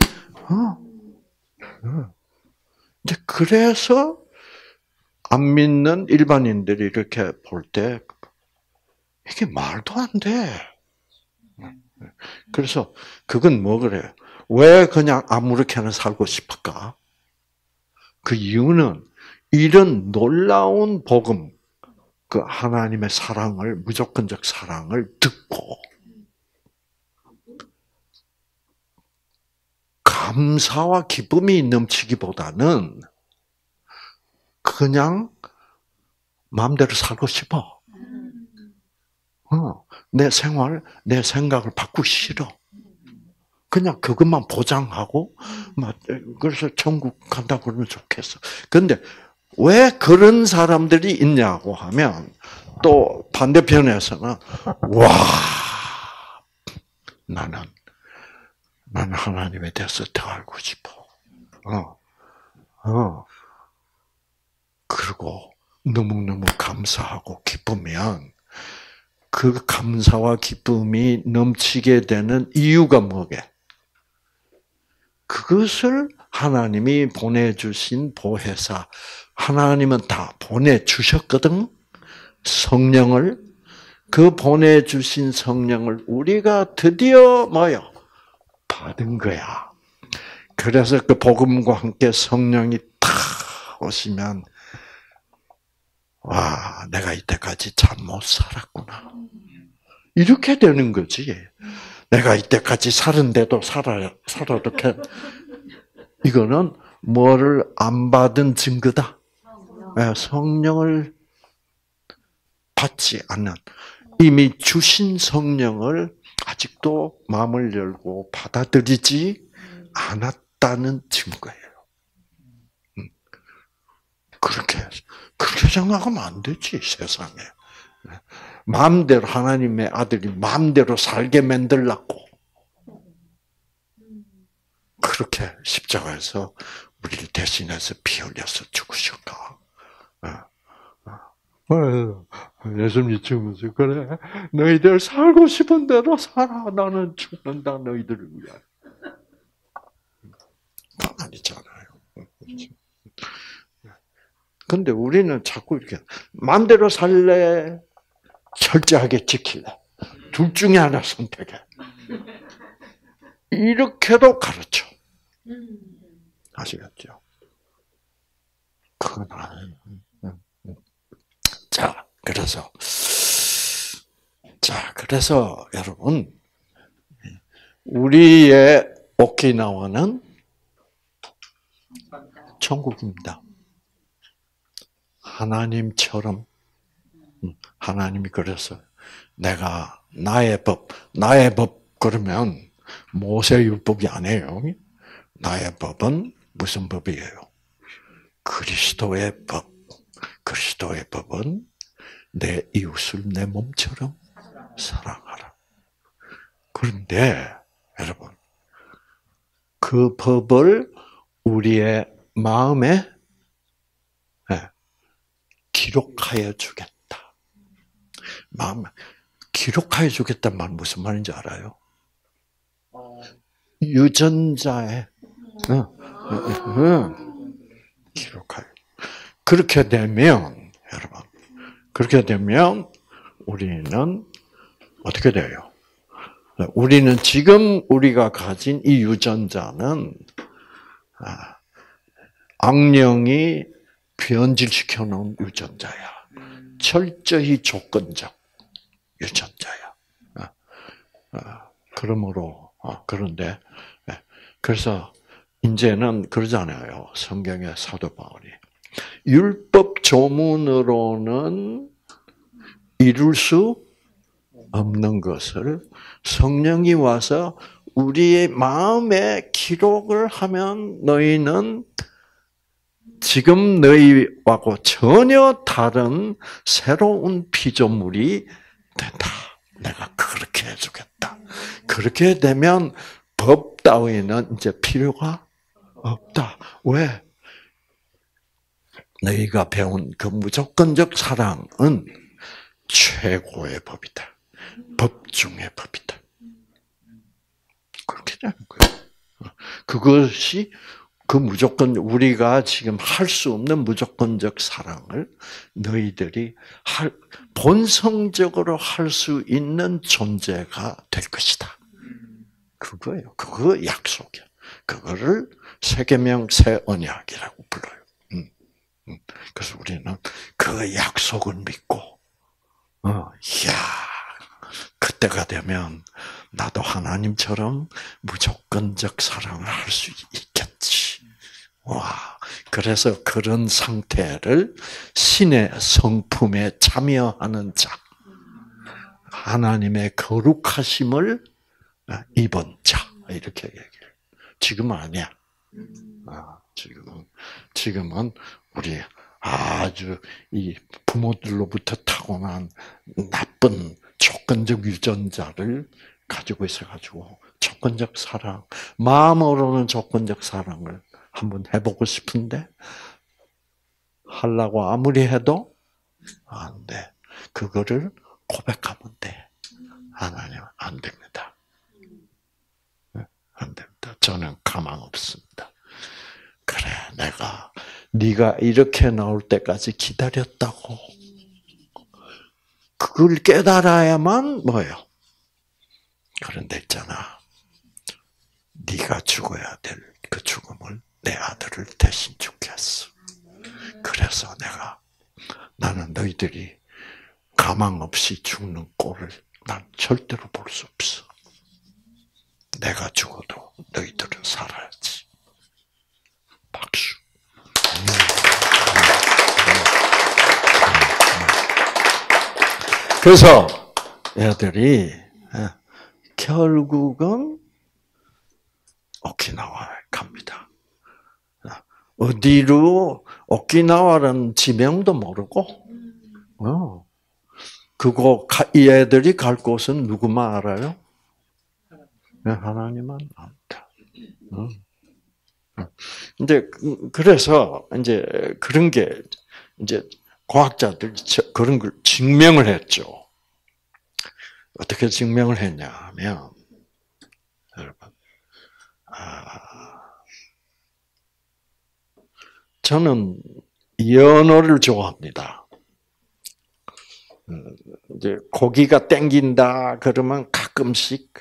이제 그래서 안 믿는 일반인들이 이렇게 볼 때 이게 말도 안 돼. 그래서 그건 뭐 그래요? 왜 그냥 아무렇게나 살고 싶을까? 그 이유는 이런 놀라운 복음, 그 하나님의 사랑을, 무조건적 사랑을 듣고 감사와 기쁨이 넘치기보다는 그냥 마음대로 살고 싶어. 내 생활, 내 생각을 바꾸기 싫어. 그냥 그것만 보장하고, 그래서 천국 간다고 그러면 좋겠어. 근데 왜 그런 사람들이 있냐고 하면, 또 반대편에서는, 와, 나는 하나님에 대해서 더 알고 싶어. 그리고 너무너무 감사하고 기쁘면, 그 감사와 기쁨이 넘치게 되는 이유가 뭐게? 그것을 하나님이 보내주신 보혜사, 하나님은 다 보내주셨거든? 성령을. 그 보내주신 성령을 우리가 드디어 뭐요? 받은 거야. 그래서 그 복음과 함께 성령이 탁 오시면 와, 내가 이때까지 참 못 살았구나. 이렇게 되는 거지. 내가 이때까지 살은데도 살아도 이거는 뭐를 안 받은 증거다. 성령을 받지 않는, 이미 주신 성령을 아직도 마음을 열고 받아들이지 않았다는 증거예요. 그렇게 생각하면 안 되지, 세상에. 마음대로 하나님의 아들이 마음대로 살게 만들라고. 그렇게 십자가에서 우리를 대신해서 피 흘려서 죽으셨까? 예수님이 죽으면서 그래 너희들 살고 싶은 대로 살아 나는 죽는다 너희들을 위하여. 아니잖아요. 근데 우리는 자꾸 이렇게 마음대로 살래 철저하게 지킬래 둘 중에 하나 선택해. 이렇게도 가르쳐. 아시겠죠? 그건 아니에요. 그래서 여러분 우리의 오키나와는 천국입니다. 하나님처럼 하나님이 그랬어요. 내가 나의 법 그러면 모세율법이 아니에요. 나의 법은 무슨 법이에요? 그리스도의 법. 그리스도의 법은 내 이웃을 내 몸처럼 사랑하라. 그런데 여러분 그 법을 우리의 마음에 기록하여 주겠다. 마음에 기록하여 주겠다는 말 무슨 말인지 알아요? 유전자에 기록하여. 그렇게 되면 여러분 우리는 어떻게 돼요? 우리는 지금 우리가 가진 이 유전자는 악령이 변질시켜 놓은 유전자야. 철저히 조건적 유전자야. 그러므로 그런데 그래서 이제는 그러잖아요. 성경의 사도 바울이 율법 조문으로는 이룰 수 없는 것을 성령이 와서 우리의 마음에 기록을 하면 너희는 지금 너희하고 전혀 다른 새로운 피조물이 된다. 내가 그렇게 해주겠다. 그렇게 되면 법 따위는 이제 필요가 없다. 왜? 너희가 배운 그 무조건적 사랑은 최고의 법이다. 법 중의 법이다. 그렇게 되는 거예요. 그것이 그 무조건 우리가 지금 할 수 없는 무조건적 사랑을 너희들이 본성적으로 할 수 있는 존재가 될 것이다. 그거예요. 그거 약속이야. 그거를 세계명 새 언약이라고 불러요. 그래서 우리는 그 약속을 믿고, 그때가 되면 나도 하나님처럼 무조건적 사랑을 할 수 있겠지. 와, 그래서 그런 상태를 신의 성품에 참여하는 자, 하나님의 거룩하심을 입은 자, 이렇게 얘기해요. 지금은 아니야. 지금은 우리 아주 이 부모들로부터 타고난 나쁜 조건적 유전자를 가지고 있어가지고 조건적 사랑, 마음으로는 조건적 사랑을 한번 해보고 싶은데 하려고 아무리 해도 안 돼. 그거를 고백하면 돼. 하나님 안 됩니다. 안 됩니다. 저는 가망 없습니다. 그래, 내가 네가 이렇게 나올 때까지 기다렸다고. 그걸 깨달아야만 뭐예요? 그런데 있잖아. 네가 죽어야 될 그 죽음을 내 아들을 대신 죽게 했어. 그래서 나는 너희들이 가망 없이 죽는 꼴을 난 절대로 볼 수 없어. 내가 죽어도 너희들은 살아야지. 박수. 그래서 애들이 결국은 오키나와에 갑니다. 어디로 오키나와라는 지명도 모르고, 이 애들이 갈 곳은 누구만 알아요? 하나님만 안다. 이제 그래서 이제 그런 게 이제 과학자들이 그런 걸 증명을 했죠. 어떻게 증명을 했냐면 여러분, 저는 연어를 좋아합니다. 이제 고기가 땡긴다 그러면 가끔씩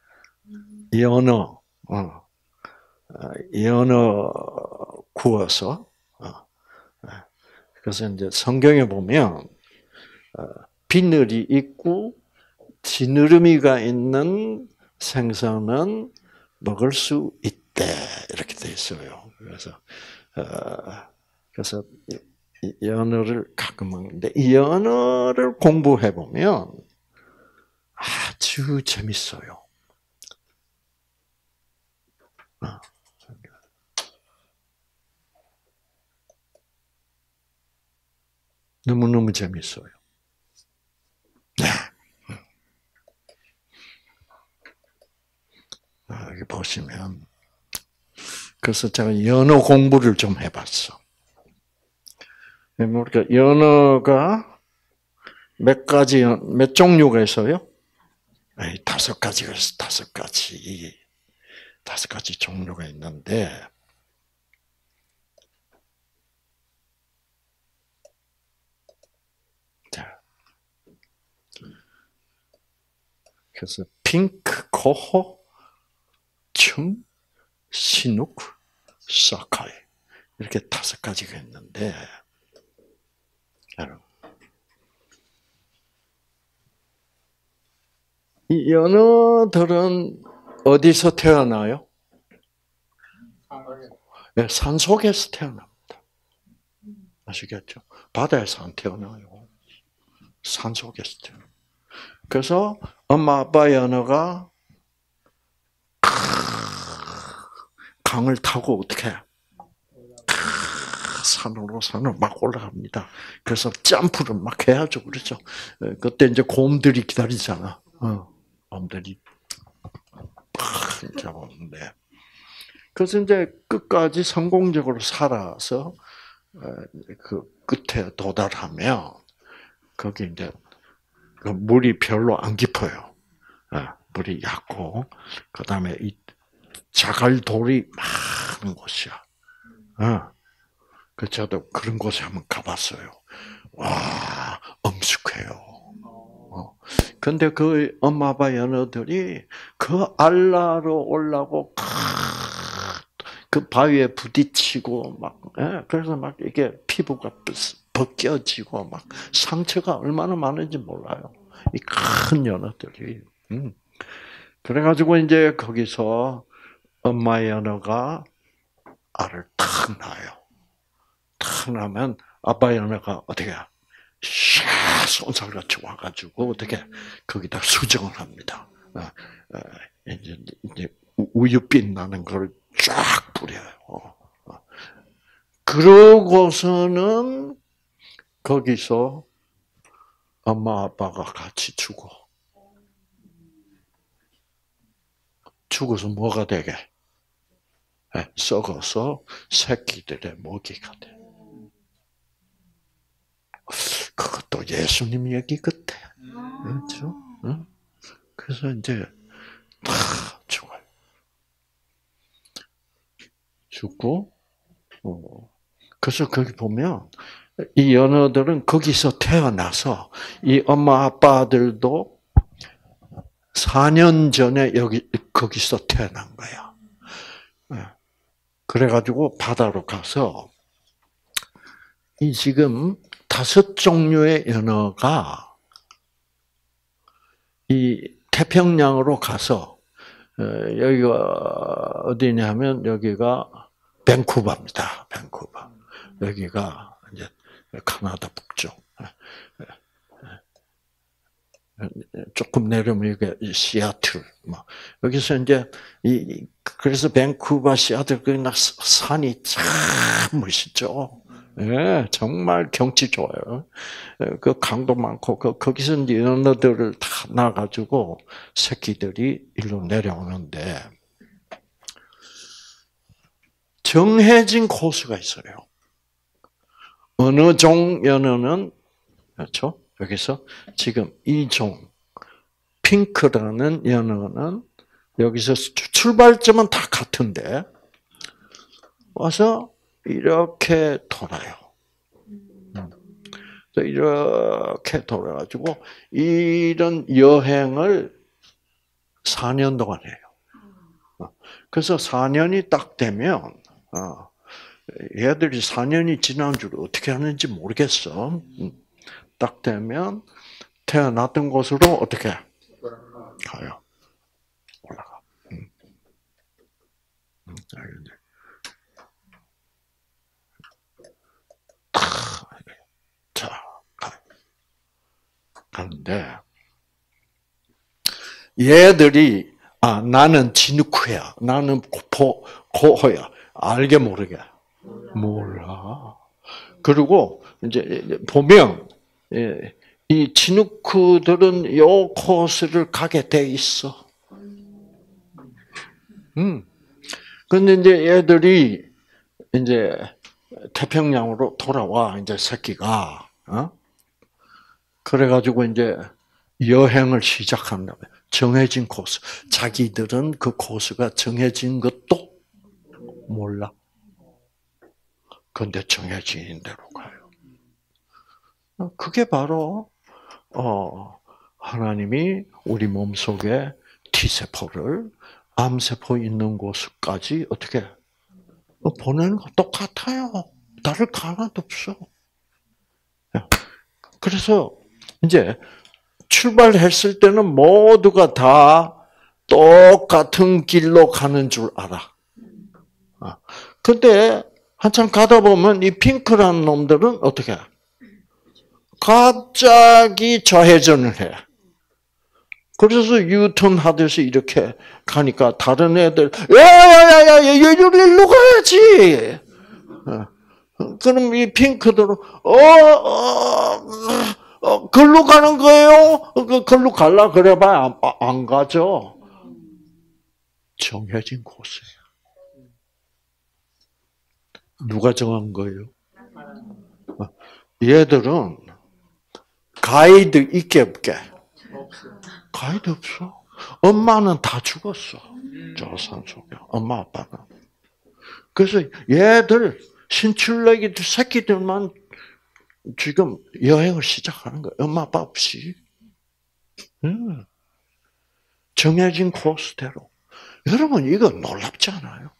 연어 구워서 그래서 이제 성경에 보면 비늘이 있고 지느러미가 있는 생선은 먹을 수 있대 이렇게 돼 있어요. 그래서 연어를 가끔 먹는데 이 연어를 공부해 보면 아주 재밌어요. 너무너무 재밌어요. 네. 여기 보시면 그래서 제가 연어 공부를 좀 해봤어. 그러니까 연어가 몇 종류가 있어요? 5가지가 있어. 5가지 종류가 있는데 자, 그래서 핑크, 코호, 춤, 신욱, 사카이 이렇게 5가지가 있는데 여러분 이 연어들은 어디서 태어나요? 네, 산 속에서 태어납니다. 아시겠죠? 바다에서 안 태어나요. 산 속에서 태어나요. 그래서 엄마 아빠 연어가 강을 타고 어떻게 산으로 막 올라갑니다. 그래서 점프를 막 해야죠, 그렇죠? 그때 이제 곰들이 기다리잖아. 곰들이 팍 잡았는데, 그래서 이제 끝까지 성공적으로 살아서 그 끝에 도달하면 거기 이제 물이 별로 안 깊어요. 물이 얕고 그 다음에 이 자갈돌이 많은 곳이야. 그 저도 그런 곳에 한번 가봤어요. 와, 엄숙해요. 근데 그 엄마 아빠 연어들이 그 알라로 올라고 그 바위에 부딪히고 막 그래서 막 이게 피부가 벗겨지고 막 상처가 얼마나 많은지 몰라요. 이 큰 연어들이. 그래가지고 이제 거기서 엄마 연어가 알을 탁 낳아요. 탁 나면 아빠 연어가 어떻게 샤 손살같이 와가지고 어떻게 거기다 수정을 합니다. 이제 우유빛 나는 걸 쫙 뿌려요. 그러고서는 거기서 엄마 아빠가 같이 죽어서 뭐가 되게? 썩어서 새끼들의 먹이가 돼. 그것도 예수님 얘기 같아. 그렇죠? 그래서 이제 다 죽어요. 죽고, 그래서 거기 보면 이 연어들은 거기서 태어나서 이 엄마 아빠들도 4년 전에 거기서 태어난 거야. 그래가지고 바다로 가서 이 지금 5종류의 연어가 이 태평양으로 가서 여기가 어디냐면 여기가 밴쿠버입니다. 밴쿠버. 여기가 이제 캐나다 북쪽. 조금 내려면 이게 시애틀. 여기서 이제 그래서 밴쿠버, 시애틀 그나 산이 참 멋있죠. 예, 정말 경치 좋아요. 그 강도 많고 거기서 이제 연어들을 다 나가지고 새끼들이 일로 내려오는데 정해진 코스가 있어요. 어느 종 연어는 그렇죠? 여기서 지금 이 종 핑크라는 연어는 여기서 출발점은 다 같은데 와서 이렇게 돌아요. 이렇게 돌아가지고 이런 여행을 4년 동안 해요. 그래서 4년이 딱 되면 얘들이 4년이 지난 줄 어떻게 하는지 모르겠어. 딱 되면 태어났던 곳으로 어떻게 가요? 올라가. 자, 가는데 얘들이 나는 진흙후야, 나는 고호야. 알게 모르게 몰라. 그리고 이제 보면 이 진흙후들은 요 코스를 가게 돼 있어. 근데 이제 얘들이 이제 태평양으로 돌아와 이제 새끼가 그래가지고 이제 여행을 시작한다면 정해진 코스. 자기들은 그 코스가 정해진 것도 몰라. 근데 정해진 대로 가요. 그게 바로 하나님이 우리 몸 속에 T세포를 암세포 있는 곳까지 어떻게 보내는 거 똑같아요. 다를 거 하나도 없어. 그래서 이제 출발했을 때는 모두가 다 똑같은 길로 가는 줄 알아. 근데 한참 가다 보면 이 핑크라는 놈들은 어떻게 해? 갑자기 좌회전을 해. 그래서 유턴 하듯이 이렇게 가니까 다른 애들 야야야야 일로 가야지. 그럼 이 핑크들은 글로 가는 거예요? 글로 갈라 그래봐야 안 가죠. 정해진 곳이에요. 누가 정한 거예요? 얘들은 가이드 있게 없게? 가이드 없어. 엄마는 다 죽었어. 저 산속에. 엄마 아빠는. 그래서 얘들 신출내기들 새끼들만 지금 여행을 시작하는 거예요. 엄마 아빠 없이. 정해진 코스대로. 여러분 이거 놀랍지 않아요?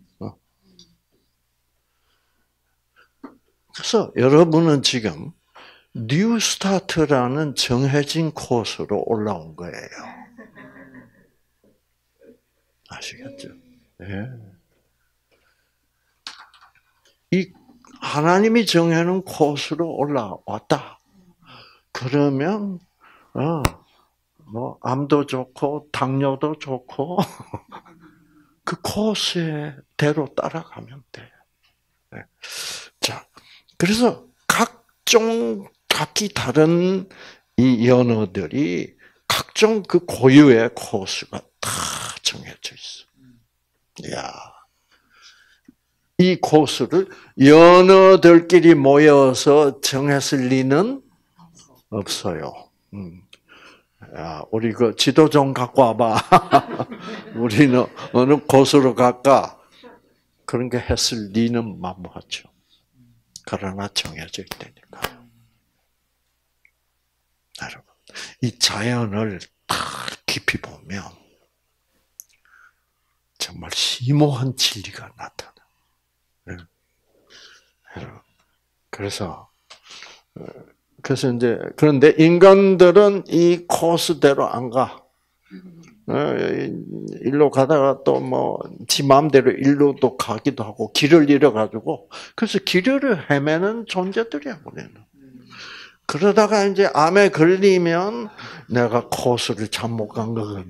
그래서 여러분은 지금 뉴스타트라는 정해진 코스로 올라온 거예요. 아시겠죠? 네. 이 하나님이 정해놓은 코스로 올라왔다. 그러면 뭐 암도 좋고 당뇨도 좋고 그 코스대로 따라가면 돼. 네. 자, 그래서 각기 다른 이 연어들이 각종 그 고유의 코스가 다 정해져 있어. 이야, 이 코스를 연어들끼리 모여서 정했을 리는 없어요. 야, 우리 그 지도 좀 갖고 와봐. 우리는 어느 코스로 갈까? 그런 게 했을 리는 만무하죠. 그러나 정해져 있다니까. 여러분, 이 자연을 딱 깊이 보면 정말 심오한 진리가 나타나. 그래서 이제 그런데 인간들은 이 코스대로 안 가. 일로 가다가 또 뭐 지 마음대로 일로도 가기도 하고 길을 잃어가지고 그래서 길을 헤매는 존재들이야 우리는. 그러다가 이제 암에 걸리면 내가 코스를 잘못 간 거거든.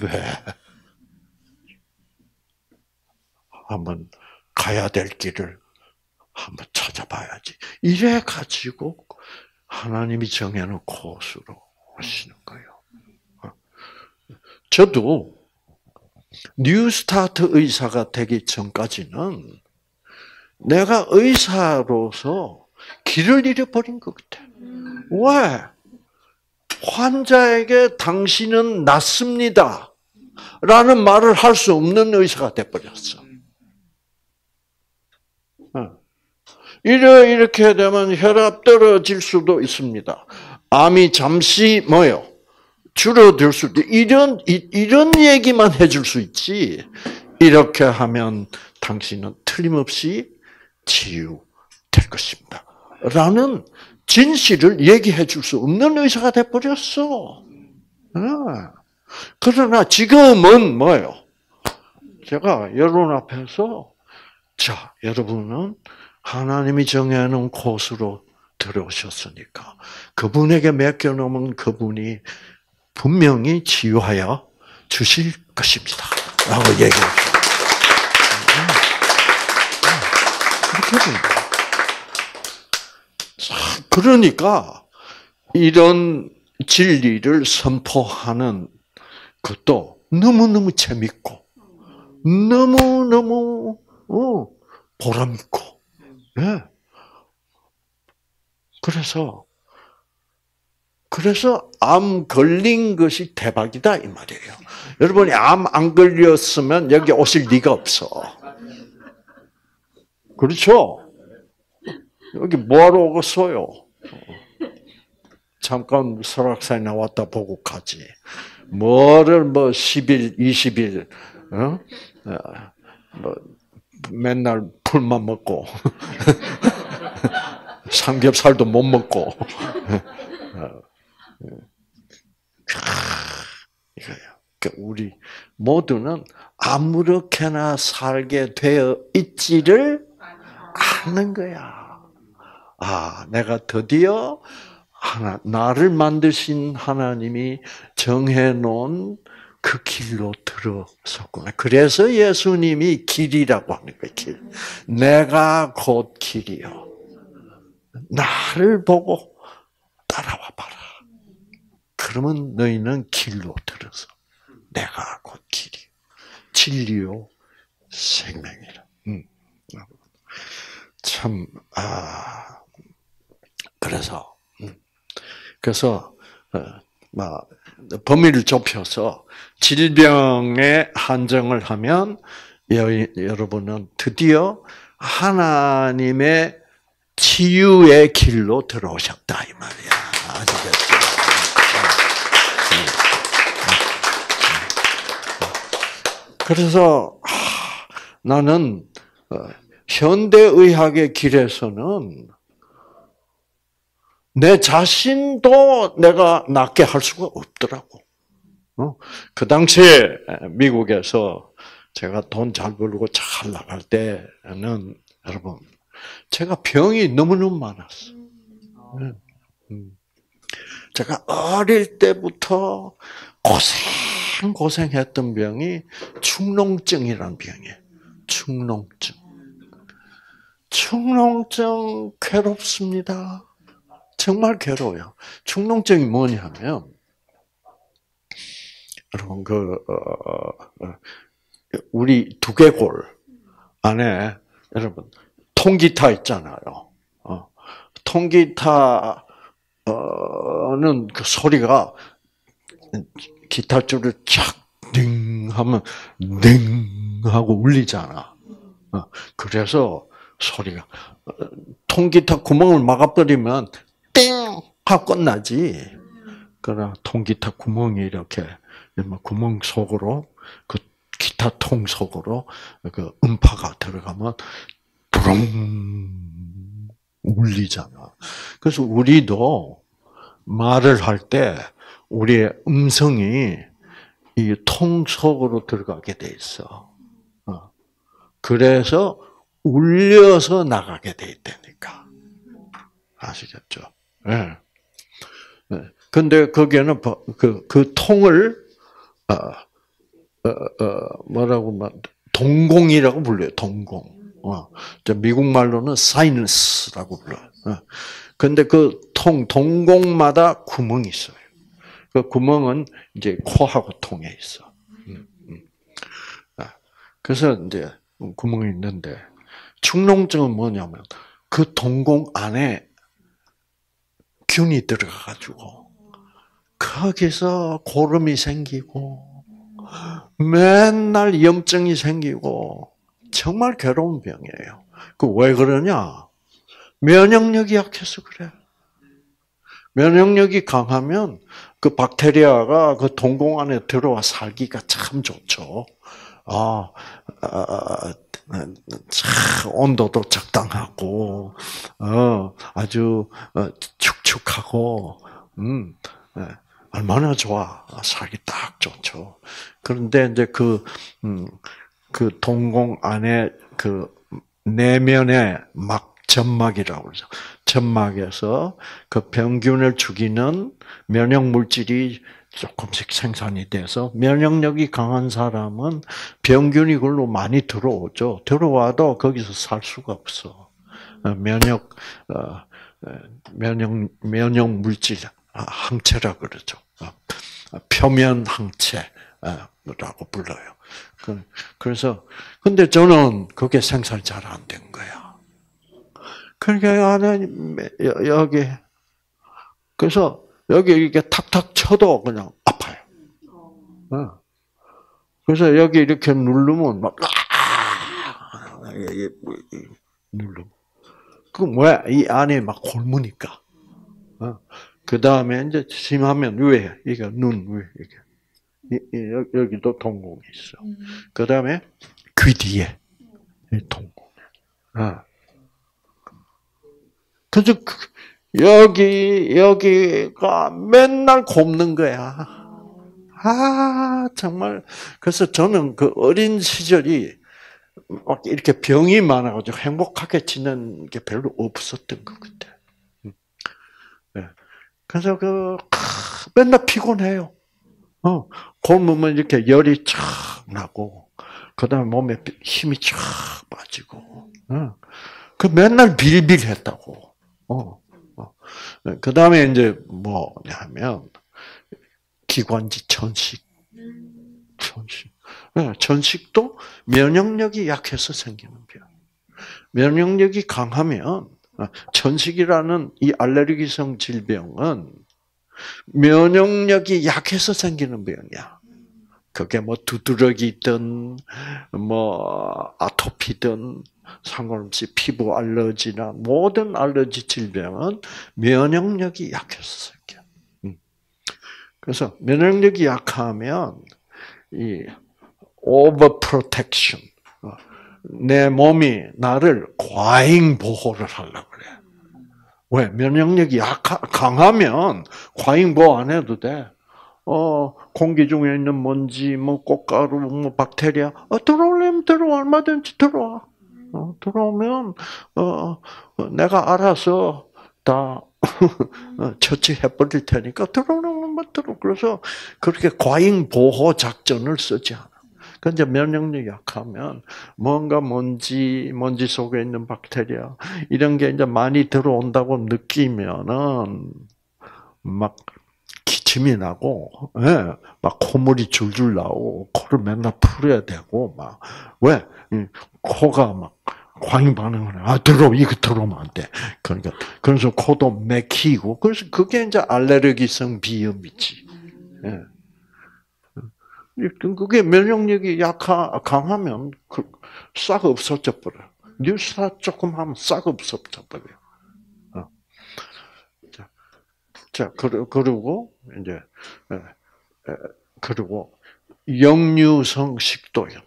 한번 가야 될 길을 한번 찾아봐야지. 이래 가지고 하나님이 정해놓은 코스로 오시는 거예요. 저도 뉴스타트 의사가 되기 전까지는 내가 의사로서 길을 잃어버린 것 같아. 왜? 환자에게 당신은 낫습니다. 라는 말을 할 수 없는 의사가 돼버렸어. 이렇게 되면 혈압 떨어질 수도 있습니다. 암이 잠시 뭐요? 줄어들 수도, 이런 얘기만 해줄 수 있지. 이렇게 하면 당신은 틀림없이 치유될 것입니다. 라는 진실을 얘기해 줄 수 없는 의사가 돼버렸어. 그러나 지금은 뭐예요? 제가 여러분 앞에서, 자, 여러분은 하나님이 정해놓은 곳으로 들어오셨으니까 그분에게 맡겨놓으면 그분이 분명히 치유하여 주실 것입니다. 라고 얘기해요. 그렇게 됩니다. 그러니까 이런 진리를 선포하는 것도 너무너무 재밌고 너무너무 보람있고, 예. 그래서 암 걸린 것이 대박이다 이 말이에요. 여러분이 암 안 걸렸으면 여기 오실 리가 없어. 그렇죠? 여기 뭐하러 오겠어요? 잠깐 설악산에 나왔다 보고 가지. 뭐를 10일, 20일, 맨날 풀만 먹고 삼겹살도 못 먹고 이거예요. 우리 모두는 아무렇게나 살게 되어 있지를 않는 거야. 내가 드디어 나를 만드신 하나님이 정해놓은 그 길로 들어섰구나. 그래서 예수님이 길이라고 하는 거예요. 길. 내가 곧 길이요. 나를 보고 따라와 봐라. 그러면 너희는 길로 들어서 내가 곧 길이요. 진리요. 생명이라. 참, 그래서 범위를 좁혀서 질병에 한정을 하면 여러분은 드디어 하나님의 치유의 길로 들어오셨다 이 말이야. 아시겠죠? 그래서 나는 현대의학의 길에서는 내 자신도 내가 낫게 할 수가 없더라고. 그 당시에 미국에서 제가 돈 잘 벌고 잘 나갈 때는 여러분 제가 병이 너무너무 많았어. 제가 어릴 때부터 고생했던 병이 축농증이라는 병이에요. 축농증 괴롭습니다. 정말 괴로워요. 축농증이 뭐냐면, 여러분, 우리 두개골 안에, 여러분, 통기타 있잖아요. 통기타는 그 소리가 기타 줄을 쫙, 띵 하면, 띵 하고 울리잖아. 그래서 소리가, 통기타 구멍을 막아버리면, 띵! 하고 끝나지. 그러나 통기타 구멍이 이렇게, 구멍 속으로, 그 기타 통 속으로 그 음파가 들어가면, 부릉! 울리잖아. 그래서 우리도 말을 할 때, 우리의 음성이 이 통 속으로 들어가게 돼 있어. 그래서 울려서 나가게 돼 있다니까. 아시겠죠? 예. 근데 거기에는 그 통을 뭐라고 동공이라고 불러요. 동공. 미국 말로는 사이너스라고 불러요. 근데 그 동공마다 구멍이 있어요. 그 구멍은 이제 코하고 통에 있어. 그래서 이제 구멍이 있는데 축농증은 뭐냐면 그 동공 안에 균이 들어가가지고 거기서 고름이 생기고 맨날 염증이 생기고 정말 괴로운 병이에요. 그 왜 그러냐? 면역력이 약해서 그래. 면역력이 강하면 그 박테리아가 그 동공 안에 들어와 살기가 참 좋죠. 온도도 적당하고, 아주 축축하고, 얼마나 좋아. 살기 딱 좋죠. 그런데 이제 그 동공 안에 그 내면에 막 점막이라고 그러죠. 점막에서 그 병균을 죽이는 면역 물질이 조금씩 생산이 돼서 면역력이 강한 사람은 병균이 그걸로 많이 들어오죠. 들어와도 거기서 살 수가 없어. 면역 물질 항체라 그러죠. 표면 항체라고 불러요. 그래서 근데 저는 그게 생산이 잘 안 된 거야. 그러니까 여기 그래서 여기 이렇게 탁탁 쳐도 그냥 아파요. 그래서 여기 이렇게 누르면 막 누르면 그 뭐야 이 안에 막 골무니까. 그 다음에 이제 심하면 위에 이게 눈 위에 이게 여기도 동공이 있어. 그 다음에 귀 뒤에 동공. 그래서 여기가 맨날 곱는 거야. 정말. 그래서 저는 그 어린 시절이 막 이렇게 병이 많아가지고 행복하게 지낸 게 별로 없었던 것 같아. 그래서 맨날 피곤해요. 굶으면 이렇게 열이 쫙 나고, 그 다음에 몸에 힘이 쫙 빠지고, 그 맨날 빌빌했다고. 그 다음에 이제 뭐냐면, 기관지 천식. 천식도 면역력이 약해서 생기는 병. 면역력이 강하면, 천식이라는 이 알레르기성 질병은 면역력이 약해서 생기는 병이야. 그게 뭐 두드러기든, 아토피든, 상관없이 피부 알러지나 모든 알러지 질병은 면역력이 약해서 생겨. 그래서 면역력이 약하면 이 over protection, 내 몸이 나를 과잉 보호를 하려고 그래. 왜? 면역력이 강하면 과잉 보호 안 해도 돼. 공기 중에 있는 먼지, 꽃가루, 박테리아, 들어오려면 들어와, 얼마든지 들어와. 들어오면, 내가 알아서 다 처치해버릴 테니까 들어오는 것만 들어. 그래서 그렇게 과잉 보호 작전을 쓰지 않아. 근데 면역력이 약하면 뭔가 먼지 속에 있는 박테리아 이런 게 이제 많이 들어온다고 느끼면은 막 기침이 나고, 막 콧물이 줄줄 나오고 코를 맨날 풀어야 되고 막 왜? 코가 막 과잉 반응을 해. 이거 들어오면 안 돼. 그러니까 그래서 코도 막히고 그래서 그게 이제 알레르기성 비염이지. 그게 면역력이 강하면 싹 없어져 버려. 뉴스타 조금 하면 싹 없어져 버려. 자, 그리고 이제 그리고 역류성 식도염.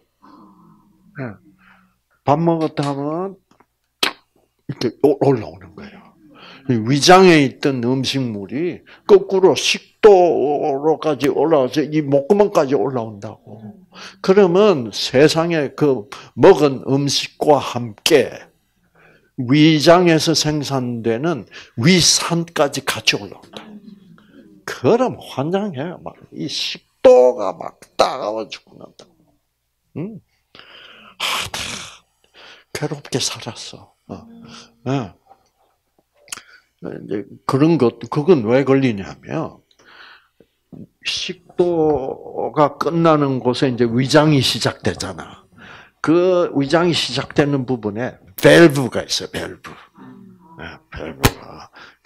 밥 먹었다 하면 이렇게 올라오는 거예요. 위장에 있던 음식물이 거꾸로 식도로까지 올라와서 이 목구멍까지 올라온다고. 그러면 세상에 그 먹은 음식과 함께 위장에서 생산되는 위산까지 같이 올라온다. 그럼 환장해요. 막 이 식도가 막 따가워 죽는다. 괴롭게 살았어. 이제 그건 왜 걸리냐면, 식도가 끝나는 곳에 이제 위장이 시작되잖아. 그 위장이 시작되는 부분에 밸브가 있어요. 밸브. 밸브가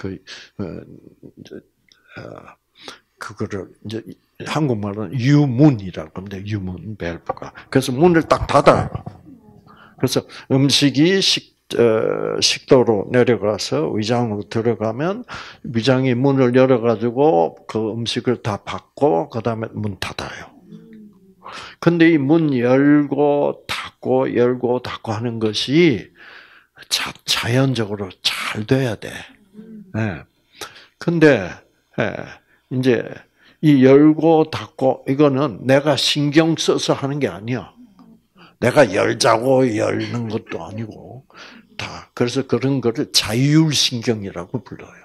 그거를 이제 한국말은 유문이라고 합니다. 유문 밸브가. 그래서 문을 딱 닫아요. 그래서 음식이 식도로 내려가서 위장으로 들어가면 위장이 문을 열어가지고 그 음식을 다 받고 그 다음에 문 닫아요. 근데 이 문 열고 닫고 하는 것이 자연적으로 잘 돼야 돼. 예. 근데 이제 이 열고 닫고 이거는 내가 신경 써서 하는 게 아니야. 내가 열자고 열는 것도 아니고 다 그래서 그런 거를 자율신경이라고 불러요.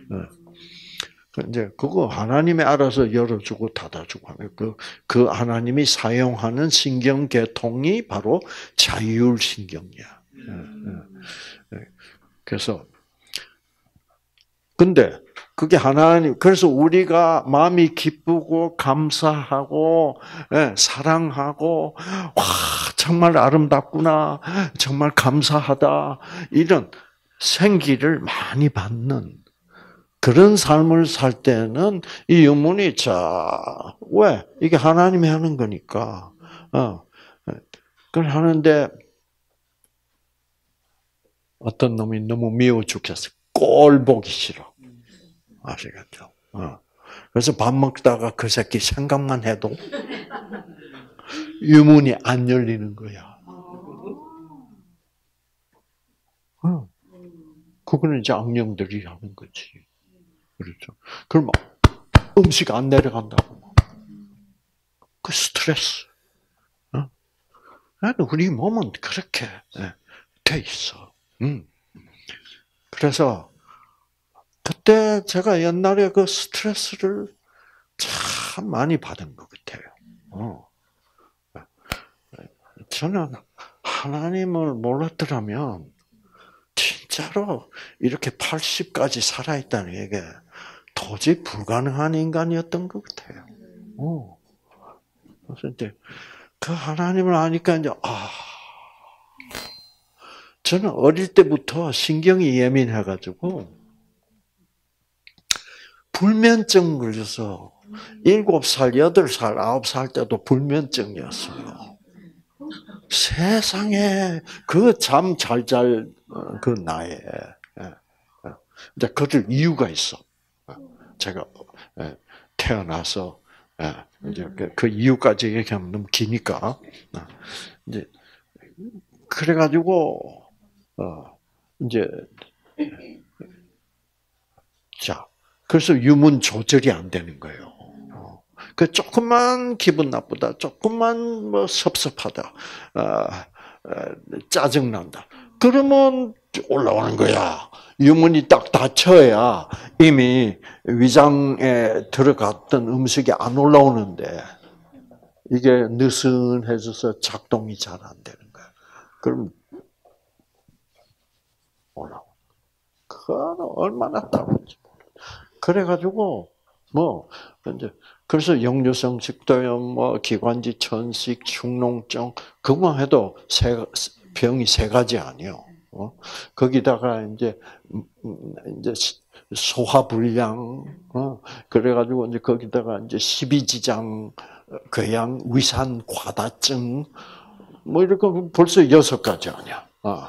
이제 그거 하나님이 알아서 열어주고 닫아주고 하는 그 하나님이 사용하는 신경 계통이 바로 자율신경이야. 그래서 근데 그게 하나님 그래서 우리가 마음이 기쁘고 감사하고 사랑하고 와 정말 아름답구나 정말 감사하다 이런 생기를 많이 받는 그런 삶을 살 때는 이 유문이 왜 이게 하나님이 하는 거니까 그걸 하는데 어떤 놈이 너무 미워 죽겠어 꼴 보기 싫어 아시겠죠? 그래서 밥 먹다가 그 새끼 생각만 해도 유문이 안 열리는 거야. 그거는 이제 악령들이 하는 거지. 그렇죠. 그럼 음식 안 내려간다고. 그 스트레스. 우리 몸은 그렇게 돼 있어. 그래서 그때 제가 옛날에 그 스트레스를 참 많이 받은 것 같아요. 저는 하나님을 몰랐더라면 진짜로 이렇게 80까지 살아있다는 게 도저히 불가능한 인간이었던 것 같아요. 그래서 이제 그 하나님을 아니까 이제 저는 어릴 때부터 신경이 예민해가지고 불면증 걸려서 7살, 8살, 9살 때도 불면증이었어요. 세상에 그 잠 잘 잘 그 나이에 이제 그럴 이유가 있어. 제가 태어나서 이제 그 이유까지 얘기하면 너무 기니까 이제 그래가지고 이제 자 그래서 유문 조절이 안 되는 거예요. 그 조금만 기분 나쁘다, 조금만 뭐 섭섭하다, 짜증 난다. 그러면 올라오는 거야. 유문이 딱 닫혀야 이미 위장에 들어갔던 음식이 안 올라오는데 이게 느슨해져서 작동이 잘 안 되는 거야. 그럼 올라오. 그거는 얼마나 따가운지 몰라. 그래가지고 이제 그래서 역류성 식도염, 기관지 천식, 축농증 그거만 해도 병이 3가지 아니요. 거기다가 이제 소화불량, 그래가지고 이제 거기다가 이제 십이지장, 궤양, 위산 과다증, 이렇게 벌써 6가지 아니야.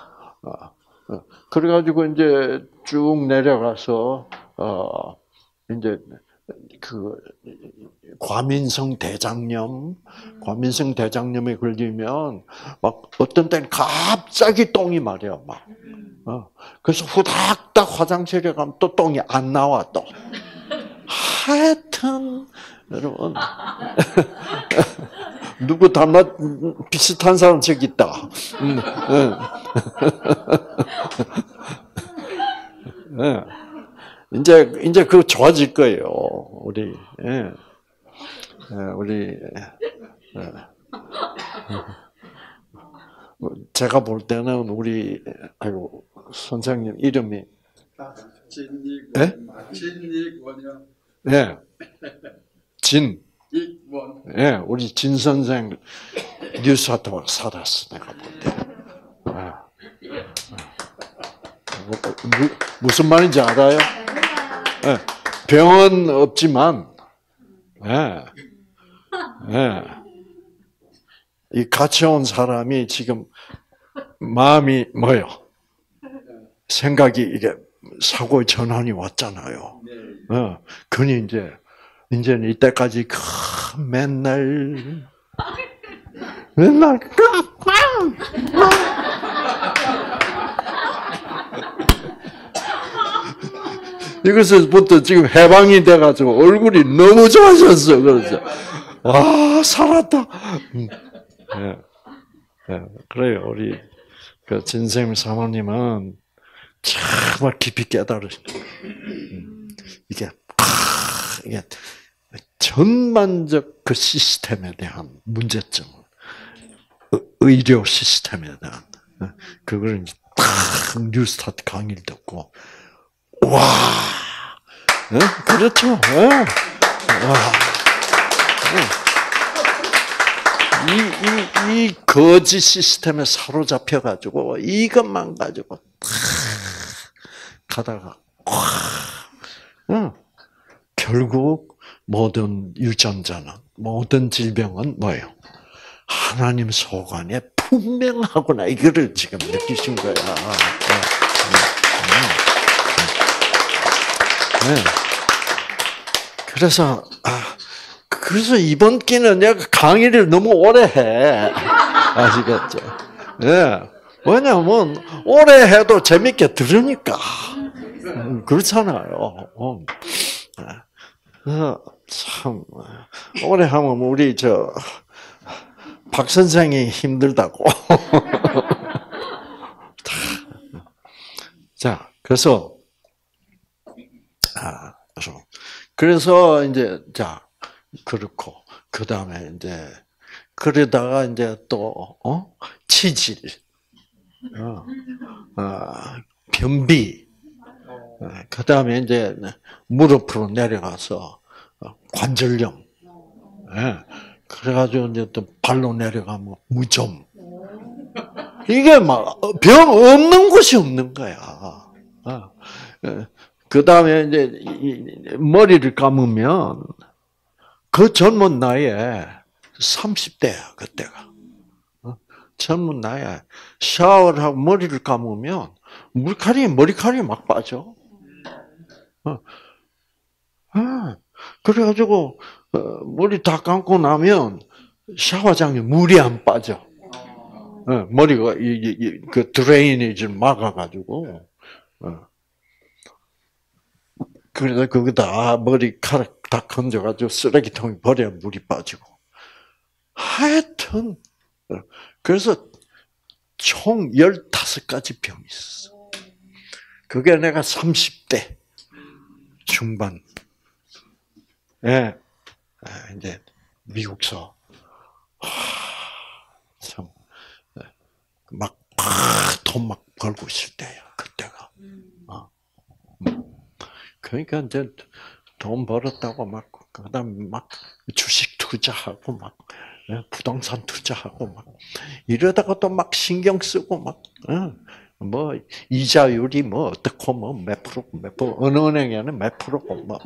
그래가지고 이제 쭉 내려가서 이제 그 과민성 대장염에 걸리면 막 어떤 때는 갑자기 똥이 말이야 막. 그래서 후닥닥 화장실에 가면 또 똥이 안 나와 또. 하여튼 여러분 누구 닮아 비슷한 사람 저기 있다. 이제 그거 좋아질 거예요. 우리 제가 볼 때는 우리 선생님 이름이 진익원이요. 우리 진 선생 뉴스타트가 살았어, 내가 볼 때. 무슨 말인지 알아요? 병은 없지만, 이 같이 온 사람이 지금 마음이 뭐요? 생각이 이게 사고의 전환이 왔잖아요. 그니 이제는 이때까지 맨날 이것에서부터 지금 해방이 돼가지고 얼굴이 너무 좋아졌어. 그래서 와 살았다. 그래요. 우리 그 진쌤 사모님은 정말 깊이 깨달으신. 이게 전반적 그 시스템에 대한 문제점, 의료 시스템에 대한 그걸 이제 딱 뉴스타트 강의를 듣고 와, 그렇죠. 와. 이 거짓 시스템에 사로잡혀가지고 이것만 가지고 가다가 결국 모든 유전자는 모든 질병은 뭐예요? 하나님 소관에 분명하구나 이거를 지금 느끼신 거야. 그래서 이번 기는 내가 강의를 너무 오래 해. 아시겠죠? 왜냐면 오래 해도 재밌게 들으니까. 그렇잖아요. 참 오래 하면 우리 박 선생이 힘들다고. 자, 그래서 이제 그렇고 그 다음에 이제 그러다가 이제 또 치질, 변비, 그 다음에 이제 무릎으로 내려가서 관절염, 그래가지고 이제 또 발로 내려가면 무좀. 이게 막 병 없는 곳이 없는 거야. 그 다음에 이제 머리를 감으면 그 젊은 나이에 30대야 그때가. 젊은 나이에 샤워를 하고 머리를 감으면 머리카락이 막 빠져. 그래가지고 머리 다 감고 나면 샤워장에 물이 안 빠져. 머리가 그 드레이니지를 막아가지고. 그래서 거기다 머리카락 다 건져가지고 쓰레기통에 버려야 물이 빠지고. 하여튼 그래서 총 15가지 병이 있었어. 그게 내가 30대 중반. 이제 미국서 참 돈 막 벌고 있을 때야 그때가. 그러니까 이제 돈 벌었다고 막 그다음 막 주식 투자하고 막 부동산 투자하고 막 이러다가 또 막 신경 쓰고 막 뭐 이자율이 뭐 어떻고 뭐 몇 프로 어느 은행에는 몇 프로고 뭐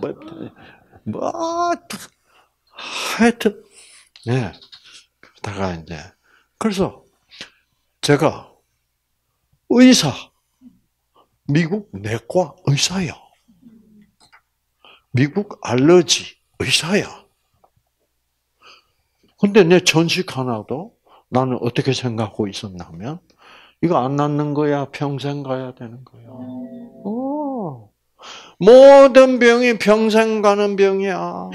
하여튼 그러다가 이제 그래서 제가 미국 내과 의사야. 미국 알러지 의사야. 근데 내 전식 하나도 나는 어떻게 생각하고 있었냐면 이거 안 낫는 거야. 평생 가야 되는 거야. 모든 병이 평생 가는 병이야.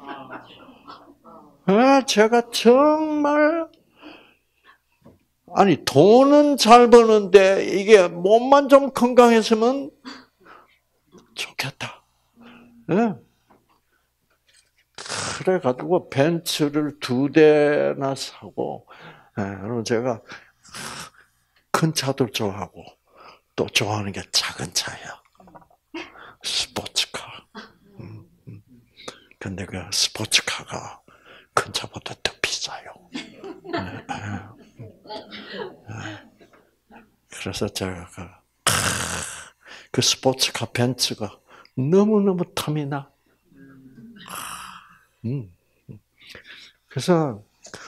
제가 정말 돈은 잘 버는데 이게 몸만 좀 건강했으면 좋겠다. 그래가지고 벤츠를 2대나 사고, 그럼 제가 큰 차도 좋아하고 또 좋아하는 게 작은 차야. 스포츠카. 근데 그 스포츠카가 큰 차보다 더 비싸요. 그래서 제가 그 스포츠카 벤츠가 너무너무 탐이 나. 그래서,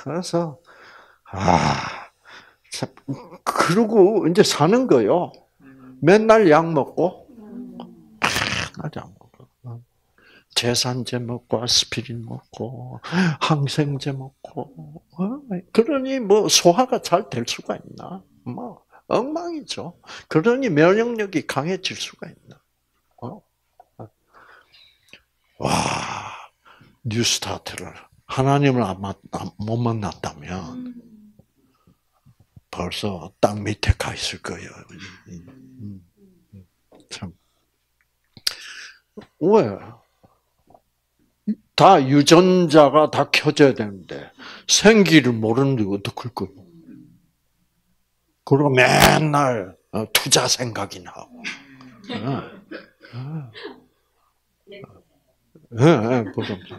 참, 그러고 이제 사는 거요. 맨날 약 먹고, 하지 않고. 제산제 먹고, 아스피린 먹고, 항생제 먹고, 그러니 뭐 소화가 잘 될 수가 있나? 뭐, 엉망이죠. 그러니 면역력이 강해질 수가 있나? 와, 뉴스타트를 하나님을 못 만났다면 벌써 땅 밑에 가 있을 거예요. 참. 왜? 다 유전자가 다 켜져야 되는데 생기를 모르는데 어떡할 거예요? 그리고 맨날 투자 생각이 나고. 부럽죠.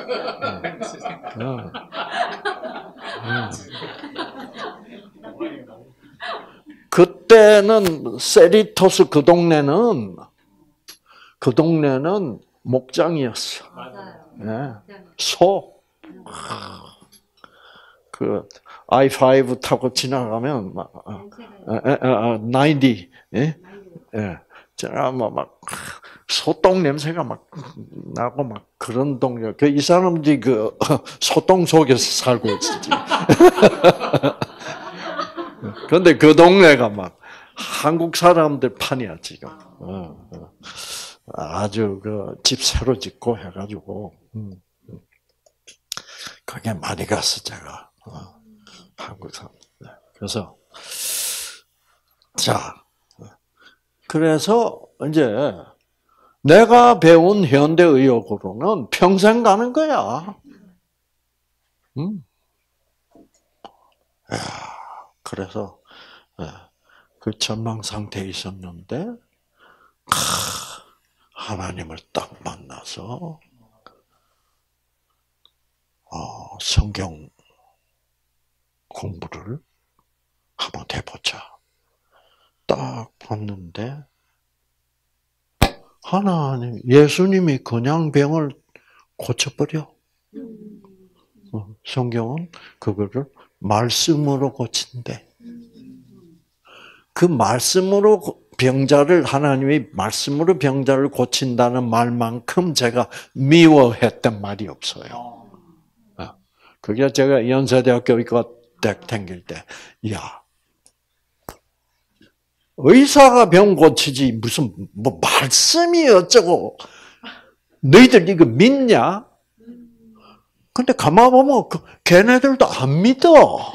그때는 세리토스 그 동네는 목장이었어. 맞아요. 소. 그 I5 타고 지나가면 막 90, 예? 지나가면 막 소똥 냄새가 막 나고 막 그런 동네. 이 사람들이 그 소똥 속에서 살고 있었지. 그런데 그 동네가 막 한국 사람들 판이야 지금. 아주 그 집 새로 짓고 해가지고 그게 많이 갔어 제가 한국 사람. 그래서 그래서 이제 내가 배운 현대의학으로는 평생 가는 거야. 그래서 그 전망 상태에 있었는데 하나님을 딱 만나서 성경 공부를 한번 해보자. 딱 봤는데 하나님, 예수님이 그냥 병을 고쳐버려. 성경은 그거를 말씀으로 고친대. 그 말씀으로 하나님이 말씀으로 병자를 고친다는 말만큼 제가 미워했던 말이 없어요. 그게 제가 연세대학교 의과 다닐 때, 의사가 병 고치지 무슨 뭐 말씀이 어쩌고 너희들 이거 믿냐? 근데 가만 보면 걔네들도 안 믿어.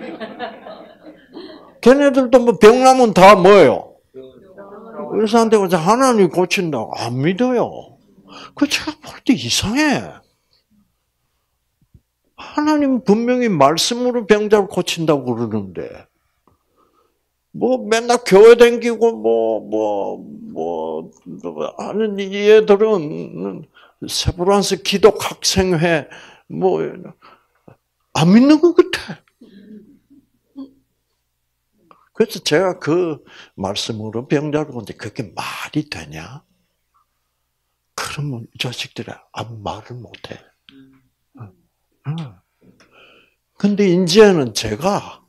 걔네들도 뭐 병 나면 다 뭐예요? 의사한테 가서 하나님 고친다고 안 믿어요. 그 제가 볼 때 이상해. 하나님 분명히 말씀으로 병자를 고친다고 그러는데 뭐 맨날 교회 다니고 하는 얘들은 세브란스 기독 학생회 안 믿는 것 같아. 그래서 제가 그 말씀으로 병자를 고치는데 그게 말이 되냐? 그러면 이 자식들이 아무 말을 못해. 근데 이제는 제가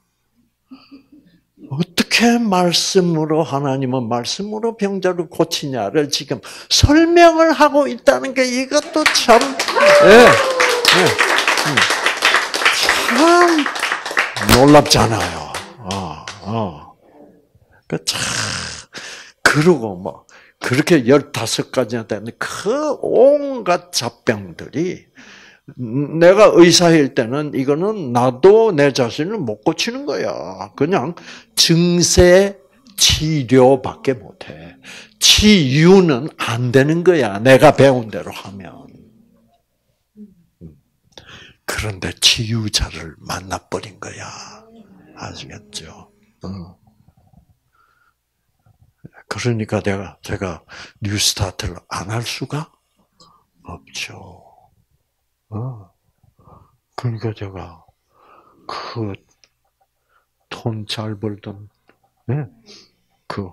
어떻게 말씀으로 하나님은 말씀으로 병자를 고치냐를 지금 설명을 하고 있다는 게 이것도 참 참 놀랍잖아요. 그러고 뭐 그렇게 15가지나 되는 그 온갖 잡병들이 내가 의사일 때는 이거는 나도 내 자신을 못 고치는 거야. 그냥 증세 치료밖에 못해. 치유는 안 되는 거야. 내가 배운 대로 하면. 그런데 치유자를 만나버린 거야. 아시겠죠? 그러니까 제가 뉴스타트를 안 할 수가 없죠. 그러니까 제가 그 돈 잘 벌던 네. 그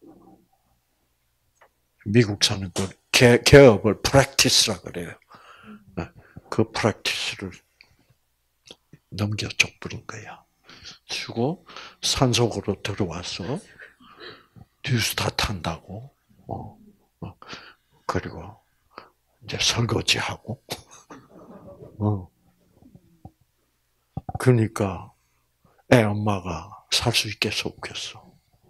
미국 사는 그 개업을 프랙티스라 그래요. 그 프랙티스를 넘겨 줘버린 거야. 주고 산속으로 들어와서 뉴스타트 한다고. 그리고 이제 설거지하고. 그러니까 애 엄마가 살 수 있겠어 없겠어?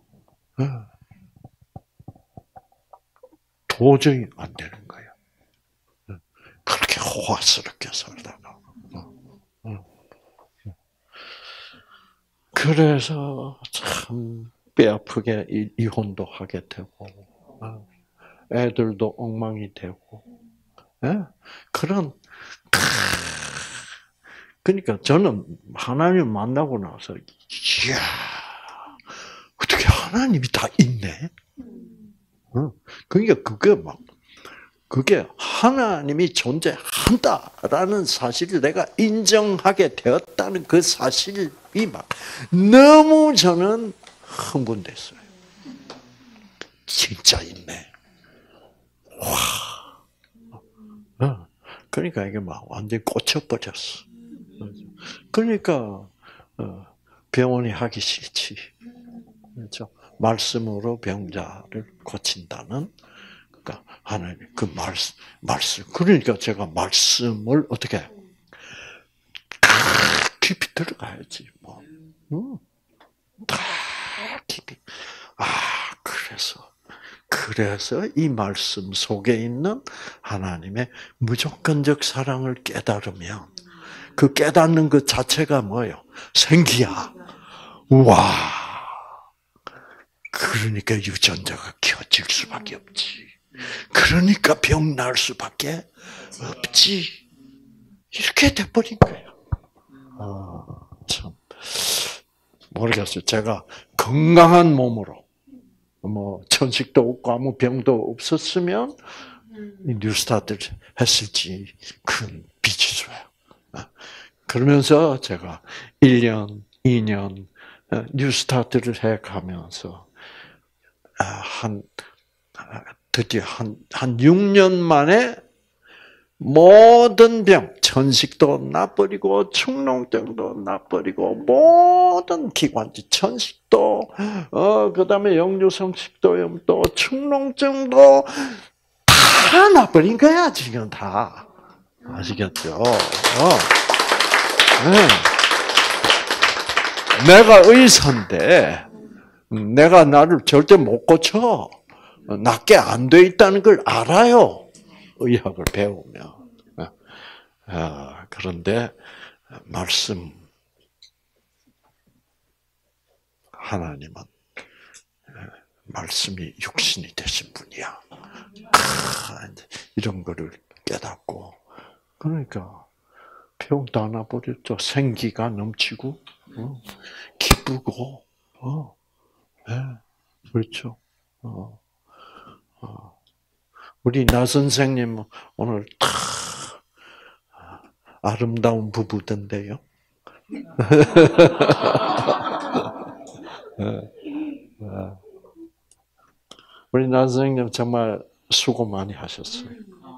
도저히 안 되는 거야. 그렇게 호화스럽게 살다가. 그래서 참 뼈아프게 이혼도 하게 되고, 애들도 엉망이 되고, 그런, 그러니까 저는 하나님 만나고 나서, 이야, 어떻게 하나님이 다 있네? 그러니까 그게 하나님이 존재한다라는 사실을 내가 인정하게 되었다는 그 사실이 너무 저는 흥분됐어요. 진짜 있네. 와. 그러니까 이게 완전히 꽂혀버렸어. 그러니까 병원이 하기 싫지. 그렇죠? 말씀으로 병자를 고친다는, 그러니까 하나님 그 말씀. 그러니까 제가 말씀을 어떻게 깊이 들어가야지 뭐. 다 깊이. 그래서 이 말씀 속에 있는 하나님의 무조건적 사랑을 깨달으면 그 깨닫는 것 자체가 뭐예요? 생기야. 우와. 그러니까 유전자가 켜질 수밖에 없지. 그러니까 병 날 수밖에 없지. 이렇게 돼버린 거예요. 참 모르겠어요. 제가 건강한 몸으로 천식도 없고 아무 병도 없었으면 뉴스타트를 했을지 큰 비치수예요. 그러면서 제가 1년, 2년 뉴스타트를 해가면서 드디어 한 6년 만에 모든 병, 천식도 나버리고 축농증도 나버리고 모든 기관지, 천식도, 그다음에 역류성식도염도, 축농증도 다 나버린 거야 지금 다. 아시겠죠? 네. 내가 의사인데 내가 나를 절대 못 고쳐. 낫게 안 돼 있다는 걸 알아요. 의학을 배우면. 그런데 하나님은 말씀이 육신이 되신 분이야. 이런 거를 깨닫고, 그러니까 병 다 나버렸죠. 생기가 넘치고, 기쁘고, 그렇죠. 우리 나 선생님 오늘 아름다운 부부던데요. 우리 나 선생님 정말 수고 많이 하셨어요.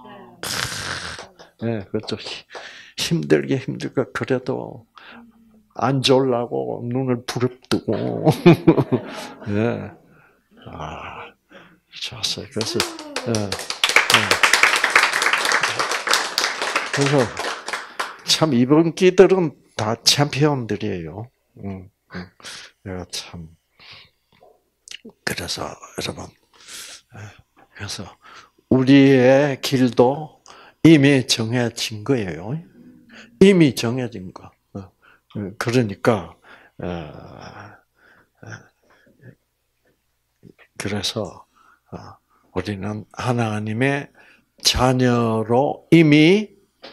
네, 그렇죠. 힘들게 그래도 안 졸라고 눈을 부릅뜨고. 네. 좋았어요. 그래서 참 이번 기들은 다 챔피언들이에요. 내가 참 그래서 여러분, 그래서 우리의 길도 이미 정해진 거예요. 이미 정해진 거. 그러니까 그래서 우리는 하나님의 자녀로 이미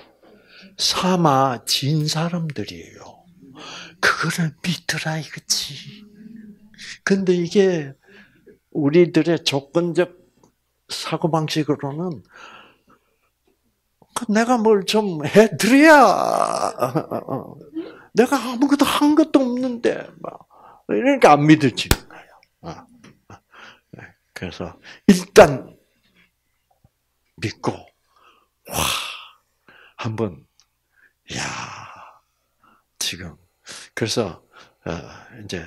삼아진 사람들이에요. 그거를 믿으라 이거지. 근데 이게 우리들의 조건적 사고방식으로는 내가 뭘 좀 해드려야, 내가 아무것도 한 것도 없는데, 그러니까 안 믿어지는 거예요. 그래서 일단 믿고 와 한번 야 지금 그래서 이제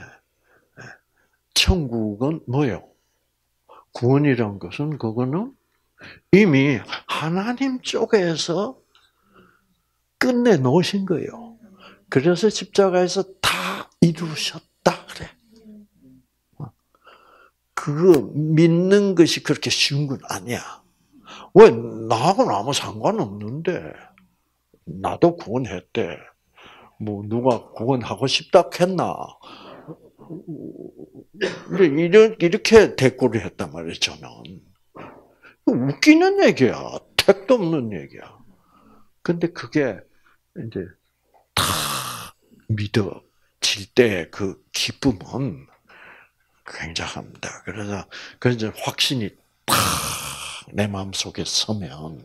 천국은 뭐요? 구원이란 것은 그거는 이미 하나님 쪽에서 끝내 놓으신 거예요. 그래서 십자가에서 다 이루셨다 그래. 그거 믿는 것이 그렇게 쉬운 건 아니야. 왜 나하고는 아무 상관없는데 나도 구원했대. 뭐 누가 구원하고 싶다 했나? 이렇게 대꾸를 했단 말이에요. 저는 웃기는 얘기야. 택도 없는 얘기야. 근데 그게 이제 다 믿어질 때 그 기쁨은 굉장합니다. 그래서 이제 확신이 탁 내 마음속에 서면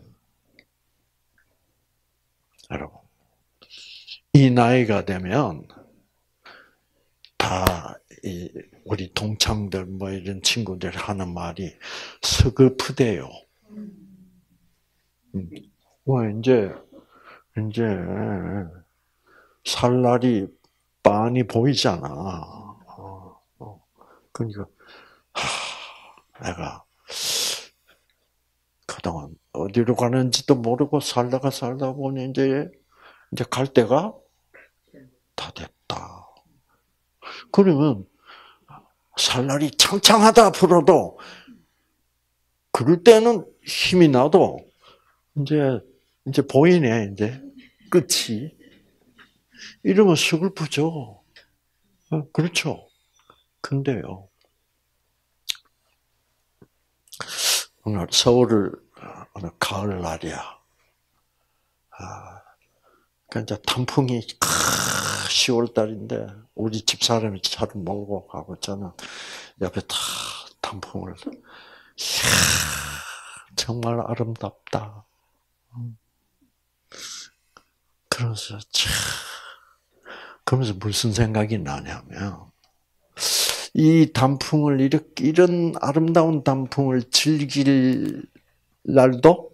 여러분 이 나이가 되면 다 우리 동창들 뭐 이런 친구들 하는 말이 서글프대요. 이제 살 날이 빤히 보이잖아. 그러니까 내가 그동안 어디로 가는지도 모르고 살다가 보니 이제 갈 때가 다 됐다. 그러면 살 날이 창창하다 앞으로도 그럴 때는 힘이 나도 이제 보이네 이제 끝이. 이러면 서글프죠. 그렇죠. 근데요. 오늘 서울을 어느 가을 날이야. 그러니까 단풍이 10월 달인데 우리 집 사람이 차를 몰고 가고 있잖아. 옆에 다 단풍을. 이야, 정말 아름답다. 그래서 그러면서 무슨 생각이 나냐면 이 단풍을 이런 아름다운 단풍을 즐길 날도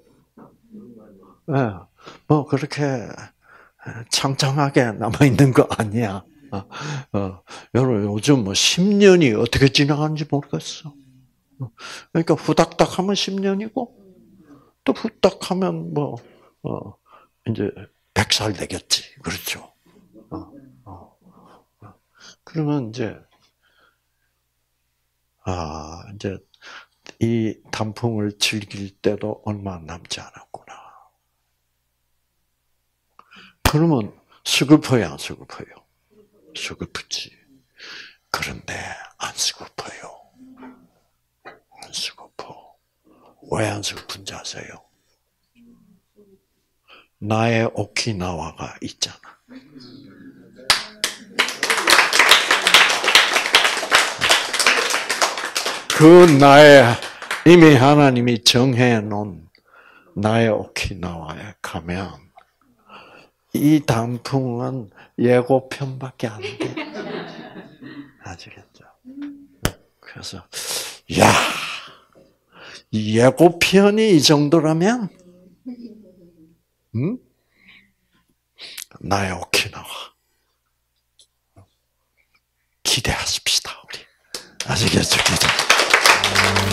뭐 그렇게 창창하게 남아 있는 거 아니야. 여러분 요즘 뭐 10년이 어떻게 지나가는지 모르겠어. 그러니까 후닥닥 하면 10년이고 또 후닥하면 뭐 이제 100살 되겠지. 그렇죠. 그러면 이제 이 단풍을 즐길 때도 얼마 남지 않았구나. 그러면 슬퍼요, 안 슬퍼요? 슬프지. 그런데 안 슬퍼요. 안 슬퍼. 왜 안 슬픈지 아세요? 나의 오키나와가 있잖아. 그 나의 이미 하나님이 정해놓은 나의 오키나와에 가면 이 단풍은 예고편밖에 안 돼. 아시겠죠? 그래서 야, 이 예고편이 이 정도라면 나의 오키나와 기대하십시다 우리. 아시겠죠? 기대.